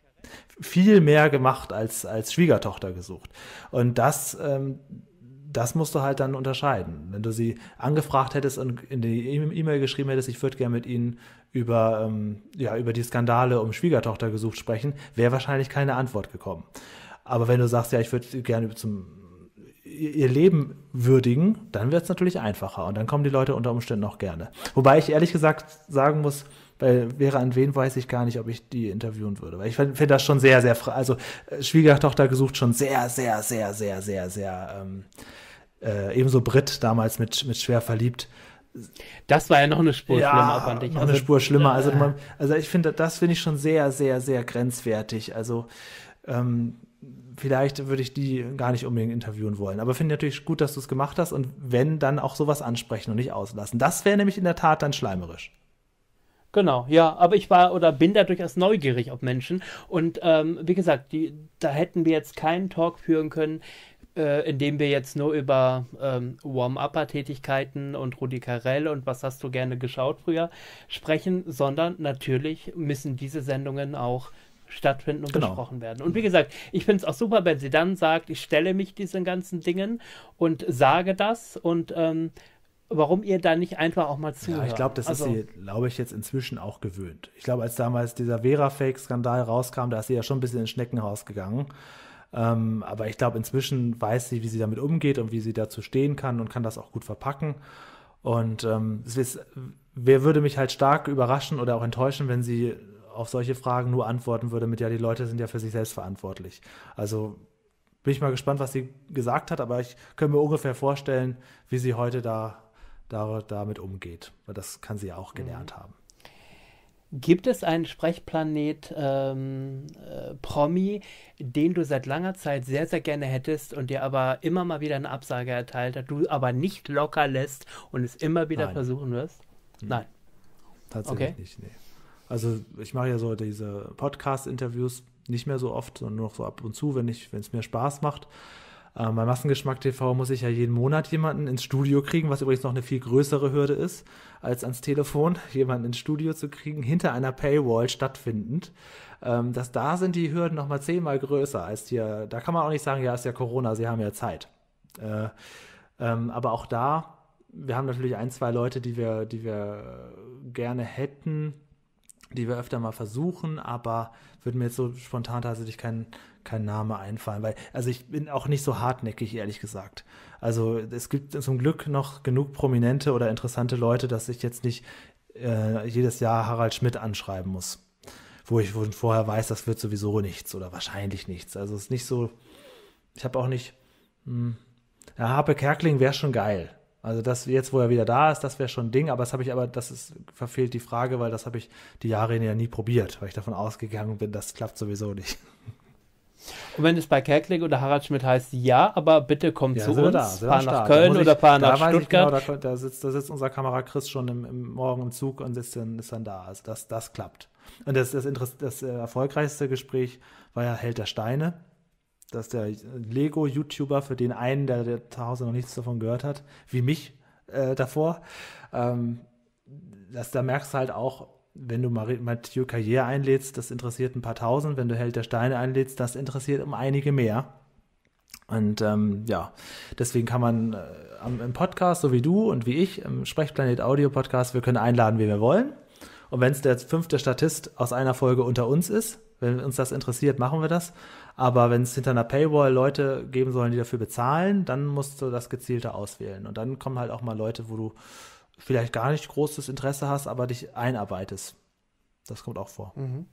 viel mehr gemacht als, als Schwiegertochter gesucht. Und das, ähm, das musst du halt dann unterscheiden. Wenn du sie angefragt hättest und in die E-Mail geschrieben hättest, ich würde gerne mit ihnen über, ähm, ja, über die Skandale um Schwiegertochter gesucht sprechen, wäre wahrscheinlich keine Antwort gekommen. Aber wenn du sagst, ja, ich würde gerne zum ihr Leben würdigen, dann wird es natürlich einfacher und dann kommen die Leute unter Umständen auch gerne. Wobei ich ehrlich gesagt sagen muss, bei Vera Entwen weiß ich gar nicht, ob ich die interviewen würde. Weil ich finde das schon sehr, sehr, fra- also äh, Schwiegertochter gesucht schon sehr, sehr, sehr, sehr, sehr, sehr, ähm, äh, ebenso Brit damals mit, mit Schwer verliebt. Das war ja noch eine Spur Ja, schlimmer, fand ich. noch Also, eine Spur schlimmer. Also, äh, man, also ich finde, das finde ich schon sehr, sehr, sehr grenzwertig. Also ähm, vielleicht würde ich die gar nicht unbedingt interviewen wollen. Aber finde natürlich gut, dass du es gemacht hast und wenn, dann auch sowas ansprechen und nicht auslassen. Das wäre nämlich in der Tat dann schleimerisch. Genau, ja, aber ich war oder bin da durchaus neugierig auf Menschen und ähm, wie gesagt, die, da hätten wir jetzt keinen Talk führen können, äh, in dem wir jetzt nur über ähm, Warm-Upper-Tätigkeiten und Rudi Carrell und was hast du gerne geschaut früher sprechen, sondern natürlich müssen diese Sendungen auch stattfinden und Genau. besprochen werden. Und wie gesagt, ich finde es auch super, wenn sie dann sagt, ich stelle mich diesen ganzen Dingen und sage das und ähm, warum ihr da nicht einfach auch mal zuhört. Ja, ich glaube, das also, ist sie, glaube ich, jetzt inzwischen auch gewöhnt. Ich glaube, als damals dieser Vera-Fake-Skandal rauskam, da ist sie ja schon ein bisschen ins Schneckenhaus gegangen. Ähm, aber ich glaube, inzwischen weiß sie, wie sie damit umgeht und wie sie dazu stehen kann und kann das auch gut verpacken. Und ähm, es ist, wer würde mich halt stark überraschen oder auch enttäuschen, wenn sie auf solche Fragen nur antworten würde mit, ja, die Leute sind ja für sich selbst verantwortlich. Also bin ich mal gespannt, was sie gesagt hat, aber ich kann mir ungefähr vorstellen, wie sie heute da, da damit umgeht, weil das kann sie ja auch gelernt mhm. haben. Gibt es einen Sprechplanet ähm, äh, Promi, den du seit langer Zeit sehr, sehr gerne hättest und dir aber immer mal wieder eine Absage erteilt hat, du aber nicht locker lässt und es immer wieder Nein. versuchen wirst? Hm. Nein. Tatsächlich okay. nicht, nee. Also ich mache ja so diese Podcast-Interviews nicht mehr so oft, sondern nur noch so ab und zu, wenn ich, wenn es mir Spaß macht. Ähm, bei Massengeschmack T V muss ich ja jeden Monat jemanden ins Studio kriegen, was übrigens noch eine viel größere Hürde ist, als ans Telefon, jemanden ins Studio zu kriegen, hinter einer Paywall stattfindend. Ähm, das, da sind die Hürden noch mal zehnmal größer als hier. Da kann man auch nicht sagen, ja, ist ja Corona, sie haben ja Zeit. Äh, ähm, aber auch da, wir haben natürlich ein, zwei Leute, die wir, die wir gerne hätten, die wir öfter mal versuchen, aber würde mir jetzt so spontan tatsächlich kein, kein Name einfallen, weil, also ich bin auch nicht so hartnäckig, ehrlich gesagt. Also es gibt zum Glück noch genug prominente oder interessante Leute, dass ich jetzt nicht äh, jedes Jahr Harald Schmidt anschreiben muss, wo ich vorher weiß, das wird sowieso nichts oder wahrscheinlich nichts. Also es ist nicht so, ich habe auch nicht, mh, ja, Harpe Kerkeling wäre schon geil. Also das jetzt, wo er wieder da ist, das wäre schon ein Ding, aber das habe ich aber, das ist, verfehlt die Frage, weil das habe ich die Jahre ja nie probiert, weil ich davon ausgegangen bin, das klappt sowieso nicht. Und wenn es bei Kerkeling oder Harald Schmidt heißt, ja, aber bitte komm ja, zu uns, da, fahr nach da. Köln ich, oder fahr nach Stuttgart. Genau, da, da, sitzt, da sitzt unser Kamera Chris schon im, im Morgen im Zug und ist dann, ist dann da. Also das, das klappt. Und das, das, das, das erfolgreichste Gespräch war ja Held der Steine. Das ist der Lego-YouTuber, für den einen, der, der zu Hause noch nichts davon gehört hat, wie mich äh, davor. Ähm, das, da merkst du halt auch, wenn du Mathieu Carrière einlädst, das interessiert ein paar Tausend. Wenn du Held der Steine einlädst, das interessiert um einige mehr. Und ähm, ja, deswegen kann man äh, im Podcast, so wie du und wie ich, im Sprechplanet Audio Podcast, wir können einladen, wie wir wollen. Und wenn es der fünfte Statist aus einer Folge unter uns ist, wenn uns das interessiert, machen wir das. Aber wenn es hinter einer Paywall Leute geben sollen, die dafür bezahlen, dann musst du das gezielter auswählen. Und dann kommen halt auch mal Leute, wo du vielleicht gar nicht großes Interesse hast, aber dich einarbeitest. Das kommt auch vor.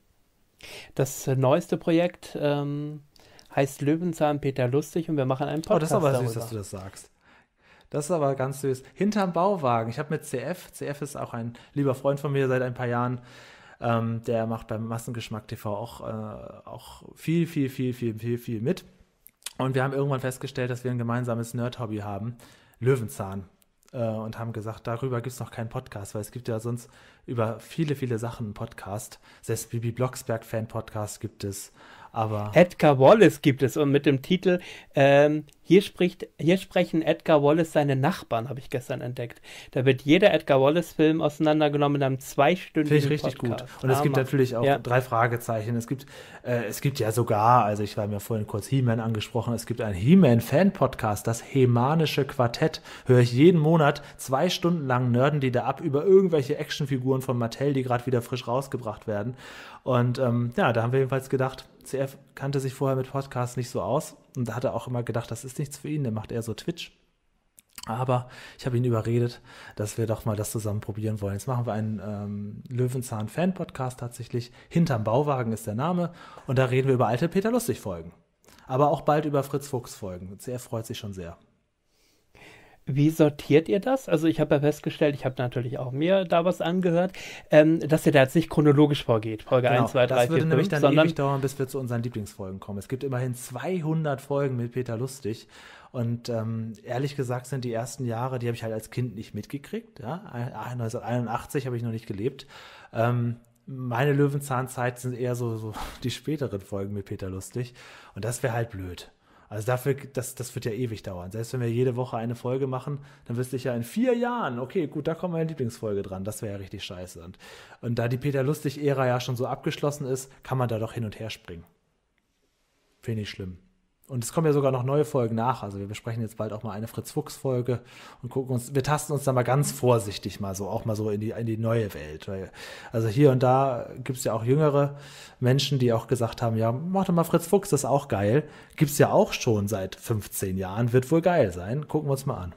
Das neueste Projekt ähm, heißt Löwenzahn Peter Lustig und wir machen einen Podcast. Oh, das ist aber darüber. Süß, dass du das sagst. Das ist aber ganz süß. Hinterm Bauwagen. Ich habe mit C F, C F ist auch ein lieber Freund von mir seit ein paar Jahren, ähm, der macht beim Massengeschmack T V auch, äh, auch viel, viel, viel, viel, viel, viel mit. Und wir haben irgendwann festgestellt, dass wir ein gemeinsames Nerd-Hobby haben, Löwenzahn. Äh, und haben gesagt, darüber gibt es noch keinen Podcast, weil es gibt ja sonst über viele, viele Sachen einen Podcast. Selbst Bibi Blocksberg-Fan-Podcast gibt es. Aber Edgar Wallace gibt es und mit dem Titel ähm, hier, spricht, hier sprechen Edgar Wallace seine Nachbarn, habe ich gestern entdeckt. Da wird jeder Edgar Wallace-Film auseinandergenommen in einem zweistündigen Finde ich richtig Podcast. gut. Und es gibt natürlich auch ja. drei Fragezeichen. Es gibt, äh, es gibt ja sogar, also ich war mir vorhin kurz He-Man angesprochen, es gibt einen He-Man-Fan-Podcast, das Hemanische Quartett. Höre ich jeden Monat zwei Stunden lang nerden die da ab über irgendwelche Actionfiguren von Mattel, die gerade wieder frisch rausgebracht werden. Und ähm, ja, da haben wir jedenfalls gedacht, C F kannte sich vorher mit Podcasts nicht so aus und da hat er auch immer gedacht, das ist nichts für ihn, der macht eher so Twitch. Aber ich habe ihn überredet, dass wir doch mal das zusammen probieren wollen. Jetzt machen wir einen ähm, Löwenzahn-Fan-Podcast tatsächlich. Hinterm Bauwagen ist der Name und da reden wir über alte Peter Lustig-Folgen. Aber auch bald über Fritz Fuchs-Folgen. C F freut sich schon sehr. Wie sortiert ihr das? Also ich habe ja festgestellt, ich habe natürlich auch mir da was angehört, ähm, dass ihr da jetzt nicht chronologisch vorgeht. Folge genau, eins, zwei, drei, vier, fünf. Das würde nämlich dann sondern ewig dauern, bis wir zu unseren Lieblingsfolgen kommen. Es gibt immerhin zweihundert Folgen mit Peter Lustig. Und ähm, ehrlich gesagt sind die ersten Jahre, die habe ich halt als Kind nicht mitgekriegt. Ja? neunzehnhunderteinundachtzig habe ich noch nicht gelebt. Ähm, meine Löwenzahnzeit sind eher so, so die späteren Folgen mit Peter Lustig. Und das wäre halt blöd. Also dafür, das, das wird ja ewig dauern. Selbst wenn wir jede Woche eine Folge machen, dann wüsste ich ja in vier Jahren, okay, gut, da kommt meine Lieblingsfolge dran. Das wäre ja richtig scheiße. Und, und da die Peter Lustig-Ära ja schon so abgeschlossen ist, kann man da doch hin und her springen. Finde ich schlimm. Und es kommen ja sogar noch neue Folgen nach. Also wir besprechen jetzt bald auch mal eine Fritz-Fuchs-Folge und gucken uns, wir tasten uns da mal ganz vorsichtig mal so, auch mal so in die, in die neue Welt. Weil, also hier und da gibt es ja auch jüngere Menschen, die auch gesagt haben, ja, mach doch mal Fritz Fuchs, das ist auch geil. Gibt es ja auch schon seit fünfzehn Jahren, wird wohl geil sein. Gucken wir uns mal an.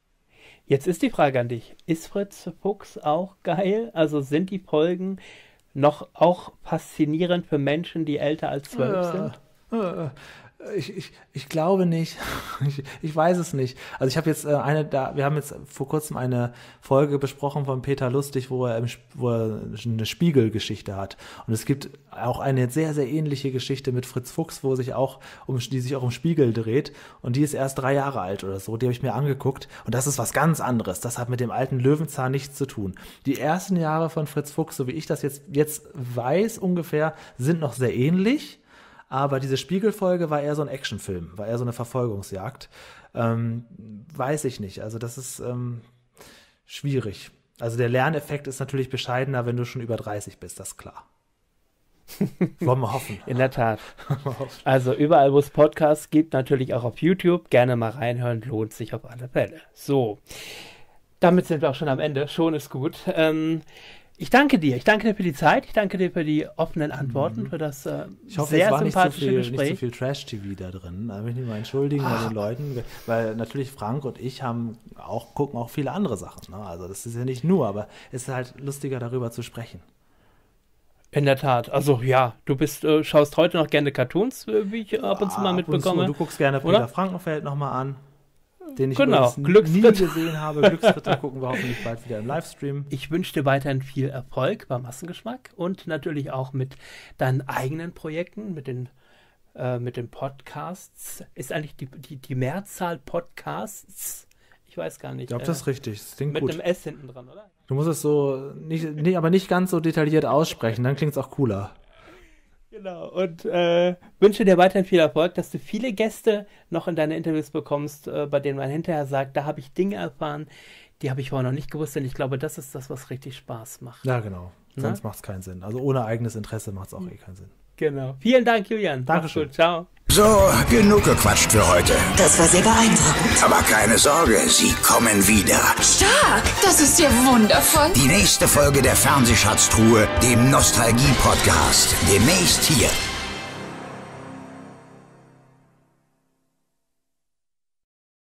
Jetzt ist die Frage an dich, ist Fritz Fuchs auch geil? Also sind die Folgen noch auch faszinierend für Menschen, die älter als zwölf sind? Äh, äh, Ich, ich, ich glaube nicht. Ich, ich weiß es nicht. Also ich habe jetzt äh, eine, da, wir haben jetzt vor kurzem eine Folge besprochen von Peter Lustig, wo er, im, wo er eine Spiegelgeschichte hat. Und es gibt auch eine sehr, sehr ähnliche Geschichte mit Fritz Fuchs, wo sich auch um, die sich auch um Spiegel dreht. Und die ist erst drei Jahre alt oder so. Die habe ich mir angeguckt. Und das ist was ganz anderes. Das hat mit dem alten Löwenzahn nichts zu tun. Die ersten Jahre von Fritz Fuchs, so wie ich das jetzt, jetzt weiß ungefähr, sind noch sehr ähnlich. Aber diese Spiegelfolge war eher so ein Actionfilm, war eher so eine Verfolgungsjagd. Ähm, weiß ich nicht. Also das ist ähm, schwierig. Also der Lerneffekt ist natürlich bescheidener, wenn du schon über dreißig bist, das ist klar. Wollen wir hoffen. In der Tat. Also überall, wo es Podcasts gibt, natürlich auch auf YouTube. Gerne mal reinhören, lohnt sich auf alle Fälle. So, damit sind wir auch schon am Ende. Schon ist gut. Ähm, Ich danke dir. Ich danke dir für die Zeit. Ich danke dir für die offenen Antworten, für das äh, ich hoffe, sehr es war sympathische nicht so viel, Gespräch. nicht so viel Trash-T V da drin. Da will ich mich mal entschuldigen Ach. bei den Leuten, weil natürlich Frank und ich haben auch, gucken auch viele andere Sachen. Ne? Also das ist ja nicht nur, aber es ist halt lustiger, darüber zu sprechen. In der Tat. Also ja, du bist, äh, schaust heute noch gerne Cartoons, äh, wie ich ab und zu mal Ab und mitbekomme. zu. Du guckst gerne oder? Peter Frankenfeld nochmal an, den ich Genau, übrigens nie Glücksritter. gesehen habe. Glücksritter gucken wir hoffentlich bald wieder im Livestream. Ich wünsche dir weiterhin viel Erfolg beim Massengeschmack und natürlich auch mit deinen eigenen Projekten, mit den, äh, mit den Podcasts. Ist eigentlich die, die, die Mehrzahl Podcasts? Ich weiß gar nicht. Ich glaube, äh, das ist richtig. Das klingt mit gut. einem S hinten dran, oder? Du musst es so, nicht, nee, aber nicht ganz so detailliert aussprechen, dann klingt es auch cooler. Genau, und äh, wünsche dir weiterhin viel Erfolg, dass du viele Gäste noch in deine Interviews bekommst, äh, bei denen man hinterher sagt, da habe ich Dinge erfahren, die habe ich vorher noch nicht gewusst, denn ich glaube, das ist das, was richtig Spaß macht. Ja, genau. Na? Sonst macht es keinen Sinn. Also ohne eigenes Interesse macht es auch eh keinen Sinn. Genau. Vielen Dank, Julian. Dankeschön. Mach's gut. Ciao. So, genug gequatscht für heute. Das war sehr beeindruckend. Aber keine Sorge, sie kommen wieder. Stark! Das ist ja wundervoll. Die nächste Folge der Fernsehschatztruhe, dem Nostalgie-Podcast. Demnächst hier.